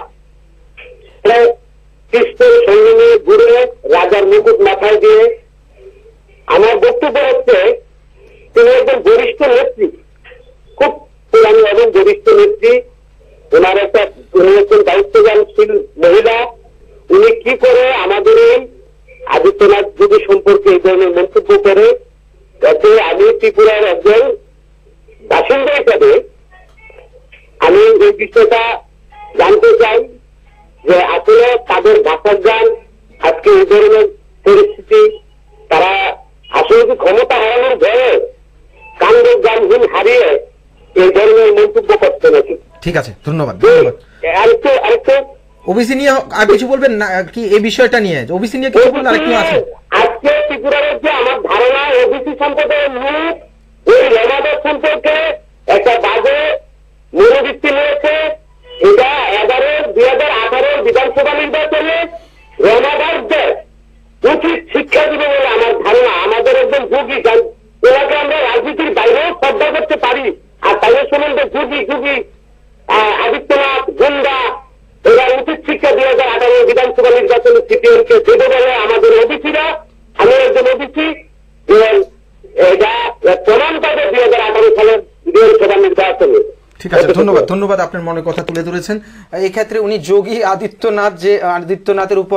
পিস্তল সঙ্গে নিয়ে ঘুরে রাজার মুকুট মাথায় দিয়ে। আমার বক্তব্য হচ্ছে তিনি একজন বরিষ্ঠ নেত্রী, খুব পুরানি এবং বরিষ্ঠ নেত্রী। উনি একজন দায়িত্বজ্ঞানশীল মহিলা। উনি কি করে আমাদের এই আদিত্যনাথ যুগী সম্পর্কে এই ধরনের মন্তব্য করে? তাতে আমি ত্রিপুরার একজন বাসিন্দা হিসাবে আমি এই বিষয়টা জানতে চাই যে আসলে তাদের ভাষার জ্ঞান, আজকে এই ধরনের পরিস্থিতি, তারা আসলে কি ক্ষমতা হারানোর ভয়ে কাণ্ড জ্ঞানহীন হারিয়ে এই ধরনের মন্তব্য করতে নাকি? ঠিক আছে, ধন্যবাদ। আরেকটু ওবিসি নিয়ে আর কিছু বলবেন না কি? এই বিষয়টা নিয়ে ওবিসি নিয়ে কিছু বলবেন? আরেকটু আছে আজকে ত্রিপুরার যে আমার ধারণা ওবিসি সম্প্রদায়ের লোক ওই রমাদাস সম্পর্কে একটা বাজে মনোবৃত্তি নিয়েছে। এটা 2018 বিধানসভা নির্বাচনে রমাদাসদের উচিত শিক্ষা দিবে বলে আমার ধারণা। আমাদের একজন যোগী, ওনাকে আমরা রাজনীতির বাইরেও শ্রদ্ধা করতে পারি, আর তাদের সম্বন্ধে যোগী আদিত্যনাথ গুন্ডা, এরা উচিত শিক্ষা 2018 বিধানসভা নির্বাচনে সিপিএম কে দেবে বলে আমাদের ওবিসিরা, আমি একজন ওবিসি, এটা প্রমাণ পাবে 2018 সালের বিধানসভা নির্বাচনে। ঠিক আছে, ধন্যবাদ আপনার মনের কথা তুলে ধরেছেন। এই ক্ষেত্রে উনি যোগী আদিত্যনাথের উপর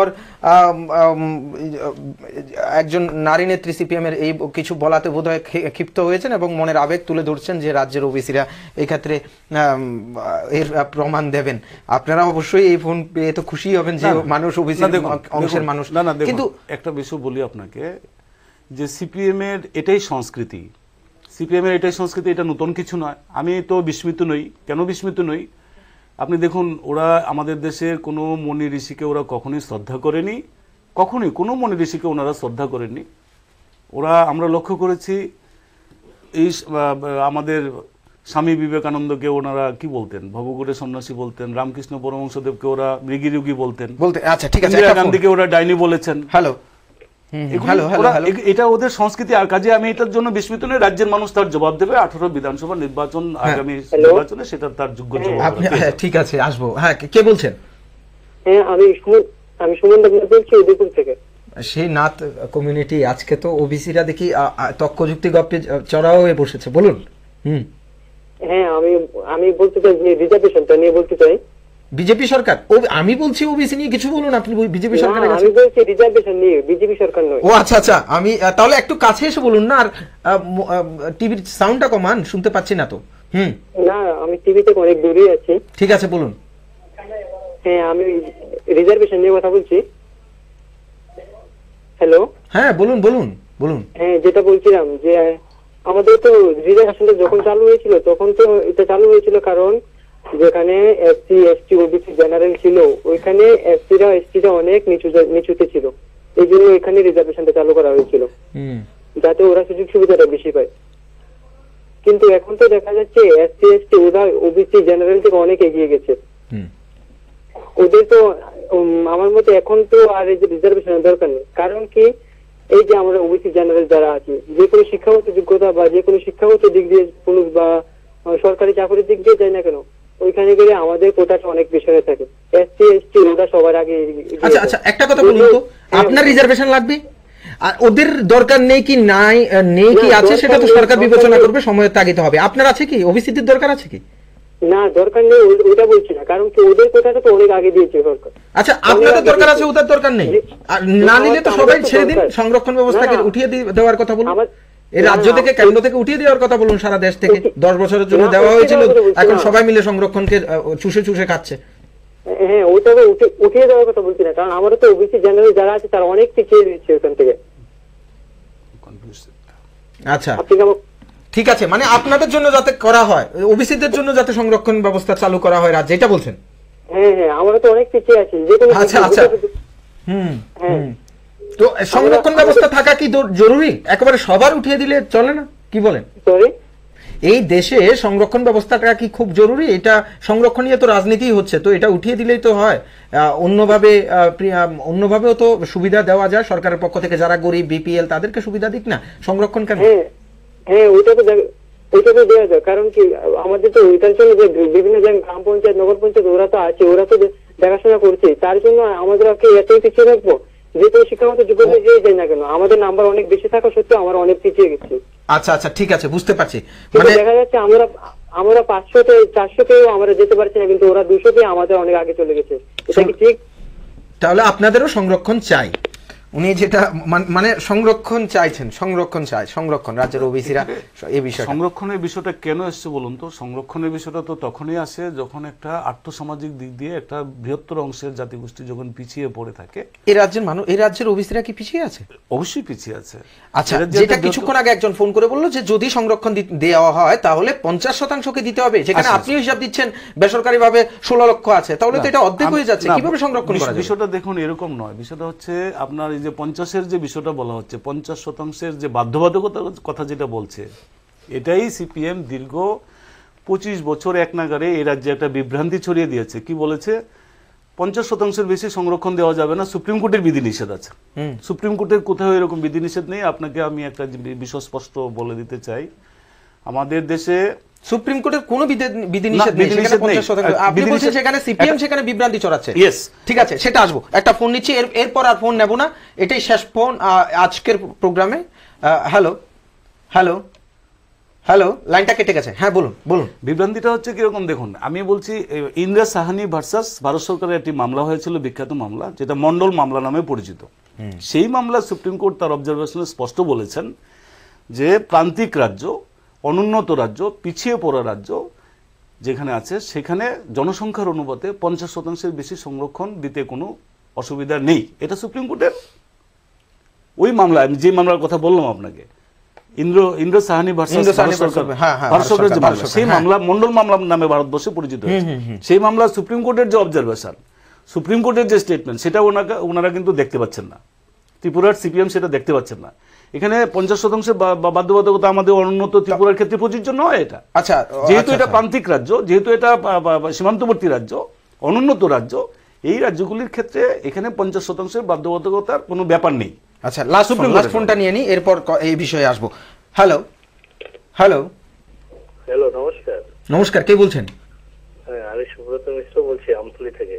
একজন নারী নেত্রী সিপিএম এর এই কিছু বলাতে বোধহয় ক্ষিপ্ত হয়েছেন এবং মনের আবেগ তুলে ধরছেন যে রাজ্যের ওবিসিরা এই ক্ষেত্রে এর প্রমাণ দেবেন। আপনারা অবশ্যই এই ফোন পেয়ে তো খুশি হবেন যে মানুষ ওবিসি অংশের মানুষ। কিন্তু একটা বিষয় বলি আপনাকে, যে সিপিএম এর এটাই সংস্কৃতি, এটা নতুন কিছু নয়। আমি তো বিস্মিত নই। কেন বিস্মিত নই? আপনি দেখুন, ওরা আমাদের দেশের কোনো মনি ঋষিকে ওরা কখনোই শ্রদ্ধা করেনি, কখনোই কোনো মনি ঋষিকে ওনারা শ্রদ্ধা করেননি। ওরা, আমরা লক্ষ্য করেছি, এই আমাদের স্বামী বিবেকানন্দকে ওনারা কি বলতেন? ভবঘুরে সন্ন্যাসী বলতেন। রামকৃষ্ণ পরমহংসদেবকে ওরা মৃগীরোগী বলতেন। আচ্ছা, ঠিক আছে। ইন্দিরা গান্ধীকে ওরা ডাইনি বলেছেন। এটা ওদের সংস্কৃতি। আর কাজে আমি এটার জন্য বিস্মিত নই। রাজ্যের মানুষ তার জবাব দেবে। 18 বিধানসভা নির্বাচন, আগামী নির্বাচনে সেটা তার যোগ্য জবাব। ঠিক আছে, আসবো। হ্যাঁ, কে বলছেন? হ্যাঁ, আমি সুমন দেবনাথ বলছি উদয়পুর থেকে। সেই নাথ কমিউনিটি আজকে তো ওবিসিরা দেখি তর্কযুক্তি গপ্পে চড়াও হয়ে বসেছে, বলুন। হ্যাঁ, আমি বলতে চাই যে রিজার্ভেশনটা নিয়ে বলতে চাই। বিজেপি সরকার, আমি বলছি ওবিসি নিয়ে কিছু বলুন আপনি। বিজেপি সরকারের কাছে আমি বলছি রিজার্ভেশন নিয়ে, বিজেপি সরকার নয়। ও আচ্ছা, আমি তাহলে একটু কাছে এসে বলুন না, আর টিভির সাউন্ডটা কমান, শুনতে পাচ্ছি না তো। না, আমি টিভি থেকে অনেক দূরে আছি। ঠিক আছে, বলুন। হ্যাঁ, আমি রিজার্ভেশন নিয়ে কথা বলছি। হ্যালো, হ্যাঁ, বলুন। হ্যাঁ, যেটা বলছিলাম যে আমাদের তো রিজার্ভেশনটা যখন চালু হয়েছিল, তখন তো এটা চালু হয়েছিল কারণ যেখানে এসসি এসটি ওবিসি জেনারেল ছিল, ওইখানে এসটিরা অনেক নিচুতে ছিল। এই জন্য এখানে রিজার্ভেশনটা চালু করা হয়েছিল, যাতে ওরা সুযোগ সুবিধাটা বেশি পায়। কিন্তু এখন তো দেখা যাচ্ছে এসসি এসটি ওরা ওবিসি জেনারেল থেকে অনেক এগিয়ে গেছে। ওদের তো আমার মতে এখন তো আর এই যে রিজার্ভেশনের দরকার নেই। কারণ কি, এই যে আমরা ওবিসি জেনারেল যারা আছি, যে কোনো শিক্ষাগত যোগ্যতা বা যে কোনো শিক্ষাগত দিক দিয়ে পুলিশ বা সরকারি চাকরির দিক দিয়ে যাই না কেন, ওইখানে গেলে আমাদের কোটাটা অনেক পিছনে থাকে। এসসি এসটি ওরা সবার আগে। আচ্ছা আচ্ছা, একটা কথা বলুন তো, আপনার রিজার্ভেশন লাগবে আর ওদের দরকার নেই কি নেই কি আছে সেটা তো সরকার বিবেচনা করবে, সময়ের তাগিদে হবে। আপনার আছে কি, ওবিসিদের দরকার আছে কি? না, দরকার নেই ওইটা বলছি না, কারণ কি ওদের কোটাটা তো অনেক আগে দিয়েছে সরকার। আচ্ছা, আপনাদের দরকার আছে, ওদের দরকার নেই। আর না নিলে তো সবাই ছেড়ে দিন, সংরক্ষণ ব্যবস্থাকে উঠিয়ে দেওয়ার কথা বলুন। এই রাজ্য থেকে, কেন্দ্র থেকে উঠিয়ে দেওয়ার কথা বলুন। সারা দেশ থেকে 10 বছরের জন্য দেওয়া হয়েছিল, এখন সবাই মিলে সংরক্ষণকে চুষে চুষে খাচ্ছে। হ্যাঁ, ওইটাকে উঠিয়ে দেওয়ার কথা বলছি না, কারণ আমারও তো ওবিসি জেনারেল যারা আছে তারা অনেক পিছিয়ে দিচ্ছে ওখান থেকে। আচ্ছা ঠিক আছে, মানে আপনাদের জন্য যাতে করা হয়, ওবিসিদের জন্য যাতে সংরক্ষণ ব্যবস্থা চালু করা হয় রাজ্যে, এটা বলছেন? হ্যাঁ হ্যাঁ, আমরা তো অনেক পিছিয়ে আছি। আচ্ছা আচ্ছা, তো সংরক্ষণ ব্যবস্থা থাকা কি জরুরি? একেবারে সবার উঠিয়ে দিলে চলে না, কি বলেন? এই দেশে সংরক্ষণ ব্যবস্থাটা কি খুব জরুরি? এটা সংরক্ষণ নিয়ে তো রাজনীতি হচ্ছে, তো এটা উঠিয়ে দিলেই তো হয়। অন্যভাবেও তো সুবিধা দেওয়া যায় সরকারের পক্ষ থেকে, যারা গরিব বিপিএল তাদেরকে সুবিধা দিক না, সংরক্ষণ কেন? হ্যাঁ, ওইটা তো দেওয়া যায়। কারণ কি, আমাদের তো ওইটার জন্য যে বিভিন্ন জায়গায় গ্রাম পঞ্চায়েত, নগর পঞ্চায়েত ওরা তো আছে, ওরা তো দেখাশোনা করছে। তার জন্য আমাদেরকে এতই পিছিয়ে রাখবো? যে কোনো শিক্ষাগত যোগ্যতা যে যাই না কেন, আমাদের নাম্বার অনেক বেশি থাকা সত্ত্বেও আমরা অনেক পিছিয়ে গেছি। আচ্ছা আচ্ছা, ঠিক আছে, বুঝতে পারছি। মানে দেখা যাচ্ছে আমরা 500 400 আমরা যেতে পারছি না, কিন্তু ওরা 200 আমাদের অনেক আগে চলে গেছে। এটা কি ঠিক? তাহলে আপনাদেরও সংরক্ষণ চাই। উনি যেটা মানে সংরক্ষণ চাইছেন, সংরক্ষণ রাজ্যের ওবিসিরা এই বিষয়টা। সংরক্ষণের বিষয়টা কেন এসছে বলুন তো? সংরক্ষণের বিষয়টা তো তখনই আসে যখন একটা আর্থসামাজিক দিক দিয়ে একটা বৃহত্তর অংশের জাতিগোষ্ঠী যখন পিছিয়ে পড়ে থাকে। এই রাজ্যের ওবিসিরা কি পিছিয়ে আছে? অবশ্যই পিছিয়ে আছে। আচ্ছা, যেটা কিছুক্ষণ আগে একজন ফোন করে বললো যে যদি সংরক্ষণ দেওয়া হয় তাহলে 50%কে দিতে হবে, যেখানে আপনি হিসাব দিচ্ছেন বেসরকারি ভাবে 16 লক্ষ আছে, তাহলে তো এটা অর্ধেক হয়ে যাচ্ছে। কিভাবে সংরক্ষণ করা যাবে? বিষয়টা দেখুন, এরকম নয়। বিষয়টা হচ্ছে আপনার এই যে 50-এর যে বিষয়টা বলা হচ্ছে, 50%-এর যে বাধ্যবাধকতার কথা যেটা বলছে, এটাই সিপিএম দীর্ঘ 25 বছর এক নাগারে এই রাজ্যে একটা বিভ্রান্তি ছড়িয়ে দিয়েছে। কি বলেছে? 50%-এর বেশি সংরক্ষণ দেওয়া যাবে না, সুপ্রিম কোর্টের বিধিনিষেধ আছে। সুপ্রিম কোর্টের কোথাও এরকম বিধিনিষেধ নেই। আপনাকে আমি একটা বিষয় স্পষ্ট বলে দিতে চাই, আমাদের দেশে সুপ্রিম কোর্টের কোনো বিধিনিষেধ নেই। আপনি বলছেন সেখানে সিপিএম সেখানে বিভ্রান্তি ছড়াচ্ছে। ঠিক আছে, সেটা আসবো। একটা ফোন নিচ্ছি, এরপর আর ফোন নেব না, এটাই শেষ ফোন আজকের প্রোগ্রামে। হ্যালো হ্যালো হ্যালো, লাইনটা কেটে গেছে। হ্যাঁ বলুন। বিভ্রান্তিটা হচ্ছে কিরকম দেখুন, আমি বলছি ইন্দিরা সাহানি ভার্সাস ভারত সরকারের একটি মামলা হয়েছিল, বিখ্যাত মামলা, যেটা মন্ডল মামলা নামে পরিচিত। সেই মামলা সুপ্রিম কোর্ট তার অবজারভেশনে স্পষ্ট বলেছেন যে প্রান্তিক রাজ্য, অনুন্নত রাজ্য, পিছিয়ে পড়া রাজ্য যেখানে আছে সেখানে জনসংখ্যার অনুপাতে 50%-এর বেশি সংরক্ষণ দিতে কোনো অসুবিধা নেই। এটা সুপ্রিম কোর্টের ওই মামলা, আমি যে মামলার কথা বললাম আপনাকে, ইন্দ্র সাহানি ভার্সাস ভারত সরকারের যে মামলা, সেই মামলা মন্ডল মামলা নামে ভারতবর্ষে পরিচিত হয়েছে। সেই মামলা সুপ্রিম কোর্টের যে অবজারভেশন, সুপ্রিম কোর্টের যে স্টেটমেন্ট, সেটা ওনারা কিন্তু দেখতে পাচ্ছেন না। ত্রিপুরার সিপিএম সেটা দেখতে পাচ্ছেন না। এখানে 50%-এর বাধ্যবাধকতা আমাদের অনুন্নত ত্রিপুরার ক্ষেত্রে প্রযোজ্য নয়। এটা আচ্ছা, যেহেতু এটা প্রান্তিক রাজ্য, যেহেতু এটা সীমান্তবর্তী রাজ্য, অনুন্নত রাজ্য, এই রাজ্যগুলির ক্ষেত্রে এখানে 50%-এর বাধ্যবাধকতার কোনো ব্যাপার নেই। আচ্ছা, লাস্ট ফোনটা নিয়ে নিই, এরপর এই বিষয়ে আসবো। হ্যালো হ্যালো হ্যালো, নমস্কার। নমস্কার, কে বলছেন? আমি সুব্রত মিশ্র বলছি, আমতলী থেকে।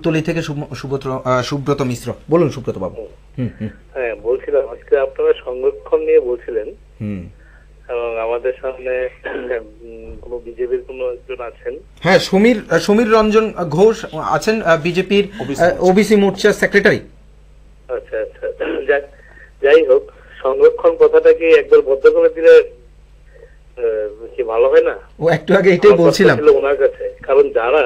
সুব্রত মিশ্র, বলুন সুব্রত বাবু। হ্যাঁ, বলছিলাম আজকে আপনারা সংরক্ষণ নিয়ে বলছিলেন, এবং আমাদের সামনে কোনো বিজেপির কোনো একজন আছেন। হ্যাঁ, সমীর রঞ্জন ঘোষ আছেন, বিজেপির ওবিসি মোর্চার সেক্রেটারি। আচ্ছা আচ্ছা, যাই হোক, সংরক্ষণ কথাটা কি একবার বদ্ধ করে দিলে কি ভালো হয় না? ও একটু আগে এটাই বলছিলাম ওনার কাছে, কারণ যারা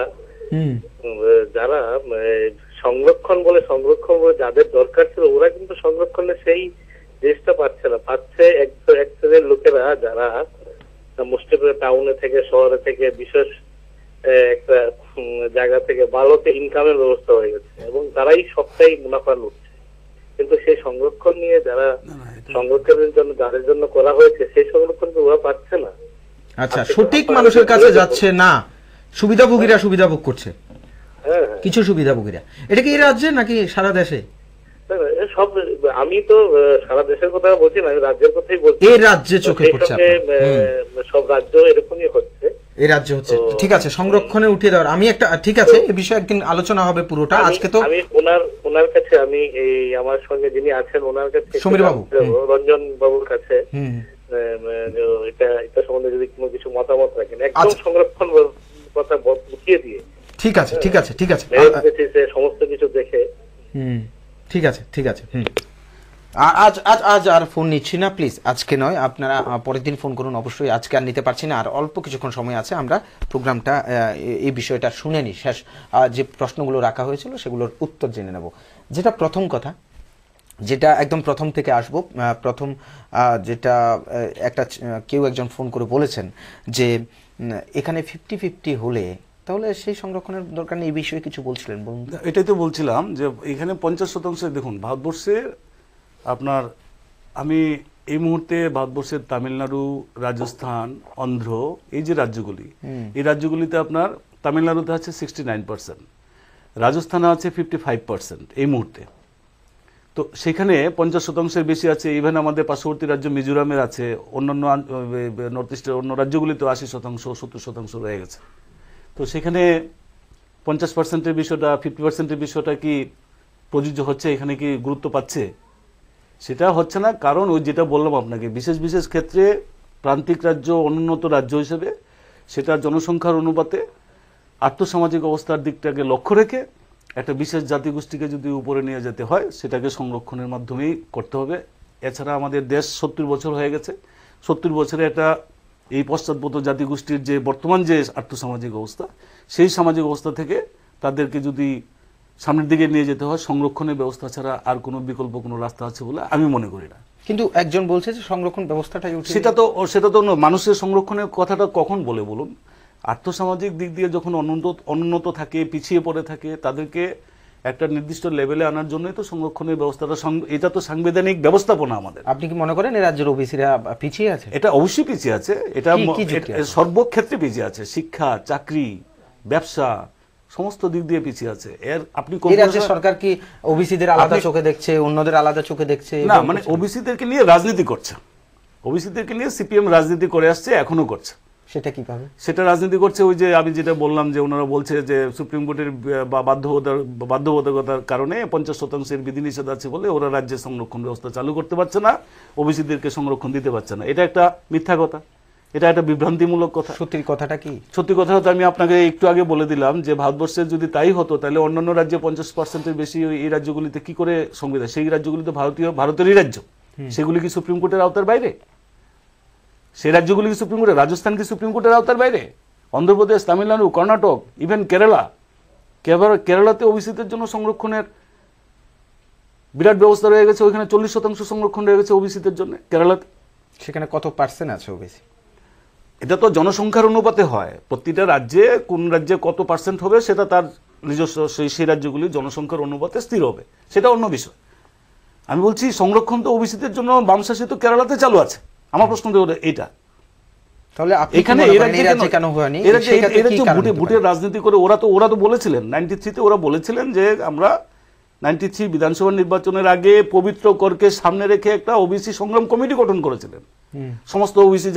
সংরক্ষণ বলে যাদের দরকার ছিল, ওরা কিন্তু সংরক্ষণে সেই দেশটা পাচ্ছে না। পাচ্ছে এক শ্রেণীর লোকেরা, যারা মুষ্টিপুরে টাউনে থেকে, শহরে থেকে, বিশেষ একটা জায়গা থেকে ভালোতে ইনকামের ব্যবস্থা হয়ে গেছে, এবং তারাই সবটাই মুনাফা লুটছে। কিন্তু সেই সংরক্ষণ নিয়ে যারা সংরক্ষণের জন্য যাদের জন্য করা হয়েছে, সেই সংরক্ষণ ওরা পাচ্ছে না। আচ্ছা, সঠিক মানুষের কাছে যাচ্ছে না, সুবিধাভোগীরা সুবিধা ভোগ করছে, হ্যাঁ কিছু সুবিধাভোগীরা। এটা কি এই রাজ্যে নাকি সারা দেশে? সব, আমি তো সারা দেশের কথা বলছি না, আমি রাজ্যের কথাই বলছি। এই রাজ্যে চোখে পড়ছে সব রাজ্য এরকমই হচ্ছে, এই রাজ্যে হচ্ছে। ঠিক আছে, সংরক্ষণে উঠিয়ে দেওয়ার আমি একটা, ঠিক আছে, এই বিষয়ে একদিন আলোচনা হবে পুরোটা। আজকে তো আমি ওনার কাছে, আমি এই আমার সঙ্গে যিনি আছেন ওনার কাছে, সমীর বাবু, রঞ্জন বাবুর কাছে এটা সম্বন্ধে যদি কোনো কিছু মতামত রাখেন, একদম সংরক্ষণ কথা বুঝিয়ে দিয়ে। ঠিক আছে, ঠিক আছে, ঠিক আছে, সমস্ত কিছু দেখে। ঠিক আছে, ঠিক আছে। আজ আর ফোন নিচ্ছি না, প্লিজ, আজকে নয়, আপনারা পরের দিন ফোন করুন অবশ্যই। আজকে আর নিতে পারছি না, আর অল্প কিছুক্ষণ সময় আছে, আমরা প্রোগ্রামটা এই বিষয়টা শুনে নিই, শেষ যে প্রশ্নগুলো রাখা হয়েছিল সেগুলোর উত্তর জেনে নেব। যেটা প্রথম কথা, যেটা একদম প্রথম থেকে আসবো, প্রথম যেটা কেউ একজন ফোন করে বলেছেন যে এখানে 50-50 হলে তাহলে সেই সংরক্ষণের দরকার নেই, এই বিষয়ে কিছু বলছিলেন, বলুন। এটাই তো বলছিলাম যে এখানে 50% দেখুন, ভারতবর্ষের আপনার, আমি এই মুহূর্তে ভারতবর্ষের তামিলনাড়ু, রাজস্থান, অন্ধ্র, এই যে রাজ্যগুলি, এই রাজ্যগুলিতে আপনার তামিলনাড়ুতে আছে 69%, রাজস্থানে আছে 55% এই মুহূর্তে। তো সেখানে 50%-এর বেশি আছে। ইভেন আমাদের পার্শ্ববর্তী রাজ্য মিজোরামের আছে, অন্যান্য নর্থ ইস্টের অন্য রাজ্যগুলিতে 80%, 70% রয়ে গেছে। তো সেখানে 50%-এর বিষয়টা, 50%-এর বিষয়টা কি প্রযোজ্য হচ্ছে, এখানে কি গুরুত্ব পাচ্ছে? সেটা হচ্ছে না, কারণ ওই যেটা বললাম আপনাকে, বিশেষ বিশেষ ক্ষেত্রে প্রান্তিক রাজ্য, অনুন্নত রাজ্য হিসেবে সেটা জনসংখ্যার অনুপাতে আর্থসামাজিক অবস্থার দিকটাকে লক্ষ্য রেখে একটা বিশেষ জাতিগোষ্ঠীকে যদি উপরে নিয়ে যেতে হয়, সেটাকে সংরক্ষণের মাধ্যমেই করতে হবে। এছাড়া আমাদের দেশ 70 বছর হয়ে গেছে, 70 বছরে একটা এই পশ্চাৎপদ জাতিগোষ্ঠীর যে বর্তমান যে আর্থসামাজিক অবস্থা, সেই সামাজিক অবস্থা থেকে তাদেরকে যদি সামনের দিকে নিয়ে যেতে হয়, সংরক্ষণের ব্যবস্থা ছাড়া আর কোনো বিকল্প কোনো রাস্তা আছে বলে আমি মনে করি না। কিন্তু একজন বলছে যে সংরক্ষণ ব্যবস্থাটাই সেটা তো মানুষের সংরক্ষণের কথাটা কখন বলে বলুন? আর্থসামাজিক দিক দিয়ে যখন অনুন্নত থাকে, পিছিয়ে পড়ে থাকে, তাদেরকে একটা নির্দিষ্ট লেভেলে আনার জন্যই তো সংরক্ষণের ব্যবস্থাটা, এটা তো সাংবিধানিক ব্যবস্থাপনা আমাদের। আপনি কি মনে করেন এই রাজ্যের ওবিসিরা পিছিয়ে আছে? এটা অবশ্যই পিছিয়ে আছে, এটা সর্বক্ষেত্রে পিছিয়ে আছে, শিক্ষা, চাকরি, ব্যবসা, সমস্ত দিক দিয়ে পিছিয়ে আছে। আপনি এই রাজ্যের সরকার কি ওবিসিদের আলাদা চোখে দেখছে, অন্যদের আলাদা চোখে দেখছে? না, মানে ওবিসিদেরকে নিয়ে রাজনীতি করছে, ওবিসিদেরকে নিয়ে সিপিএম রাজনীতি করে আসছে, এখনো করছে। সেটা কিভাবে? সেটা রাজনীতি করছে ওই যে আমি যেটা বললাম, যে ওনারা বলছে যে সুপ্রিম কোর্টের বাধ্যবাধকতার কারণে 50%-এর বিধিনিষেধ আছে বলে ওরা রাজ্যের সংরক্ষণ ব্যবস্থা চালু করতে পারছে না, ওবিসিদেরকে সংরক্ষণ দিতে পারছে না। এটা একটা মিথ্যা কথা, এটা একটা বিভ্রান্তিমূলক কথা। সত্যি কথাটা কি? সত্যি কথা হতো, আমি আপনাকে একটু আগে বলে দিলাম যে ভারতবর্ষের যদি তাই হতো, তাহলে অন্যান্য রাজ্যে 50%-এর বেশি এই রাজ্যগুলিতে কি করে সংবিধান, সেই রাজ্যগুলি তো ভারতেরই রাজ্য, সেগুলি কি সুপ্রিম কোর্টের আওতার বাইরে? সেই রাজ্যগুলি কি সুপ্রিম কোর্টের? রাজস্থান কি সুপ্রিম কোর্টের আওতার বাইরে? অন্ধ্রপ্রদেশ, তামিলনাড়ু, কর্ণাটক, ইভেন কেরালাতে ওবিসিদের জন্য সংরক্ষণের বিরাট ব্যবস্থা রয়ে গেছে, ওইখানে 40% সংরক্ষণ রয়ে গেছে ওবিসিদের জন্য কেরালাতে। সেখানে কত পার্সেন্ট আছে ওবিসি? এটা তো জনসংখ্যার অনুপাতে হয়, প্রতিটা রাজ্যে কোন রাজ্যে কত পার্সেন্ট হবে সেটা তার নিজস্ব সেই রাজ্যগুলির জনসংখ্যার অনুপাতে স্থির হবে, সেটা অন্য বিষয়। আমি বলছি সংরক্ষণ তো ওবিসিদের জন্য বাম শাসিত কেরালাতে চালু আছে। আমার প্রশ্ন এটা, তাহলে এখানে ভোটের রাজনীতি করে ওরা তো বলেছিলেন 93-তে, ওরা বলেছিলেন যে আমরা 93 বিধানসভা নির্বাচনের আগে পবিত্র করকে সামনে রেখে একটা ওবিসি সংগ্রাম কমিটি গঠন করেছিলেন। সমস্ত ওবিসি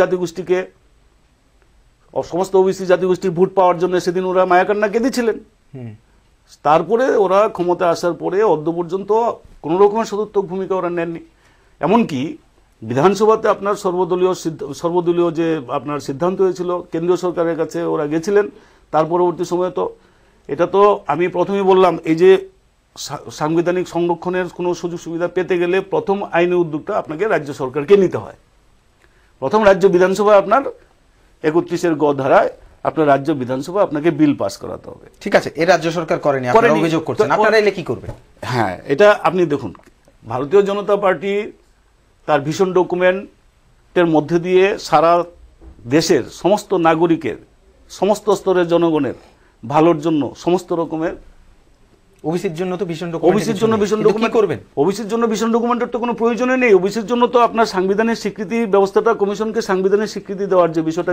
জাতিগোষ্ঠীর ভোট পাওয়ার জন্য সেদিন ওরা মায়াকান্না কেঁদেছিলেন। তারপরে ওরা ক্ষমতা আসার পরে অদ্য পর্যন্ত কোনো রকমের সদর্থক ভূমিকা ওরা নেননি। এমনকি বিধানসভাতে আপনার সর্বদলীয় যে আপনার সিদ্ধান্ত হয়েছিল, কেন্দ্রীয় সরকারের কাছে ওরা গেছিলেন। তার পরবর্তী সময়ে তো এটা তো আমি প্রথমেই বললাম, এই যে সাংবিধানিক সংরক্ষণের কোনো সুযোগ সুবিধা পেতে গেলে প্রথম আইনি উদ্যোগটা আপনাকে রাজ্য সরকারকে নিতে হয়। প্রথম রাজ্য বিধানসভা আপনার 31-এর গ ধারায় আপনার রাজ্য বিধানসভা আপনাকে বিল পাস করাতে হবে। ঠিক আছে, এই রাজ্য সরকার করেনি, আপনারা অভিযোগ করছেন, আপনারা এলে কি করবে? হ্যাঁ, এটা আপনি দেখুন, ভারতীয় জনতা পার্টি তার ভীষণ ডকুমেন্টের মধ্যে দিয়ে সারা দেশের সমস্ত নাগরিকের, সমস্ত স্তরের জনগণের ভালোর জন্য সমস্ত রকমের ওবিসির জন্য তো ভীষণ ওবিসির জন্য ভীষণ ডকুমেন্ট করবেন, ওবিসির জন্য ভীষণ ডকুমেন্টের তো কোনো প্রয়োজনই নেই। ওবিসির জন্য তো আপনার সাংবিধানিক স্বীকৃতি ব্যবস্থাটা, কমিশনকে সাংবিধানিক স্বীকৃতি দেওয়ার যে বিষয়টা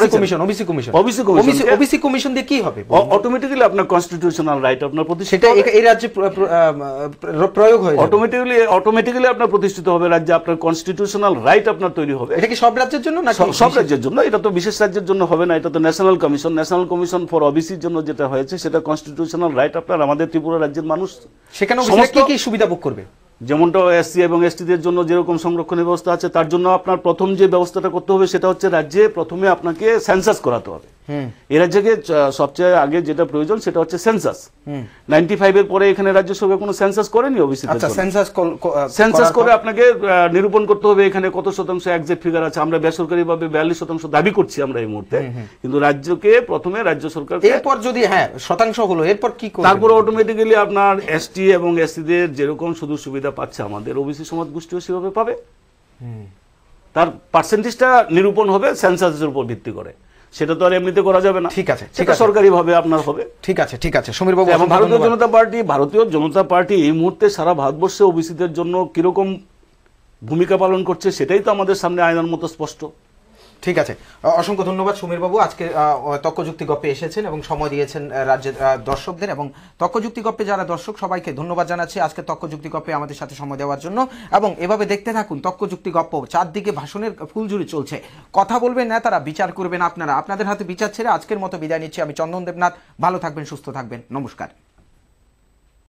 ওবিসি কমিশন দিয়ে কি হবে? অটোমেটিক্যালি আপনার কনস্টিটিউশনাল রাইট আপনার প্রতিষ্ঠিত, সেটা এই রাজ্যে প্রয়োগ হয়ে যাবে, অটোমেটিক্যালি আপনার প্রতিষ্ঠিত হবে রাজ্যে, আপনার কনস্টিটিউশনাল রাইট আপনার তৈরি হবে। এটা কি সব রাজ্যের জন্য না সব রাজ্যের জন্য? এটা তো বিশেষ রাজ্যের জন্য হবে না, এটা তো ন্যাশনাল কমিশন ফর ওবিসির জন্য যেটা হয়েছে সেটা কনস্টিটিউশনাল রাইট আপনার আমাদের ত্রিপুরা রাজ্যের মানুষ সেখানে কি কি সুবিধা ভোগ করবে। যেমনটা এসসি এবং এসটিদের জন্য যেরকম সংরক্ষণের ব্যবস্থা আছে, তার জন্য আপনার প্রথম যে ব্যবস্থাটা করতে হবে সেটা হচ্ছে রাজ্যে প্রথমে আপনাকে সেন্সাস করাতে হবে। এই রাজ্যকে সবচেয়ে আগে যেটা প্রয়োজন সেটা হচ্ছে সেন্সাস। 95 এর পরে এখানে রাজ্য সরকার কোনো সেন্সাস করেনি ওবিসিদের জন্য। সেন্সাস করে আপনাকে নিরূপণ করতে হবে এখানে কত শতাংশ এক্সাক্ট ফিগার আছে। আমরা বেসরকারিভাবে 42% দাবি করছি আমরা এই মুহূর্তে, কিন্তু রাজ্যকে প্রথমে রাজ্য সরকার, এরপর যদি শতাংশ হলো এরপর কি করবে? তারপর অটোমেটিক্যালি আপনার এসটি এবং এসসিদের যেরকম শুধু সুবিধা পাচ্ছে আমাদের ওবিসি সমাজ গোষ্ঠীও সেভাবে পাবে। তার পার্সেন্টেজটা নিরূপণ হবে সেন্সাসের উপর ভিত্তি করে, সেটা তো আর এমনিতে করা যাবে না। ঠিক আছে, সেটা সরকারিভাবে আপনার হবে। ঠিক আছে সমীর বাবু। এবং ভারতীয় জনতা পার্টি এই মুহূর্তে সারা ভারতবর্ষে ওবিসিদের জন্য কিরকম ভূমিকা পালন করছে সেটাই তো আমাদের সামনে আয়নার মতো স্পষ্ট। ঠিক আছে, অসংখ্য ধন্যবাদ সমীর বাবু, আজকে তর্কযুক্তি গপ্পে এসেছেন এবং সময় দিয়েছেন রাজ্যের দর্শকদের, এবং তর্কযুক্তি গপ্পে যারা দর্শক সবাইকে ধন্যবাদ জানাচ্ছি আজকে তর্কযুক্তি গপ্পে আমাদের সাথে সময় দেওয়ার জন্য। এবং এভাবে দেখতে থাকুন তর্কযুক্তি গপ্প, চারদিকে ভাষণের ফুলঝুরি চলছে, কথা বলবেন না তারা, বিচার করবেন আপনারা, আপনাদের হাতে বিচার ছেড়ে আজকের মতো বিদায় নিচ্ছি আমি চন্দন দেবনাথ। ভালো থাকবেন, সুস্থ থাকবেন, নমস্কার।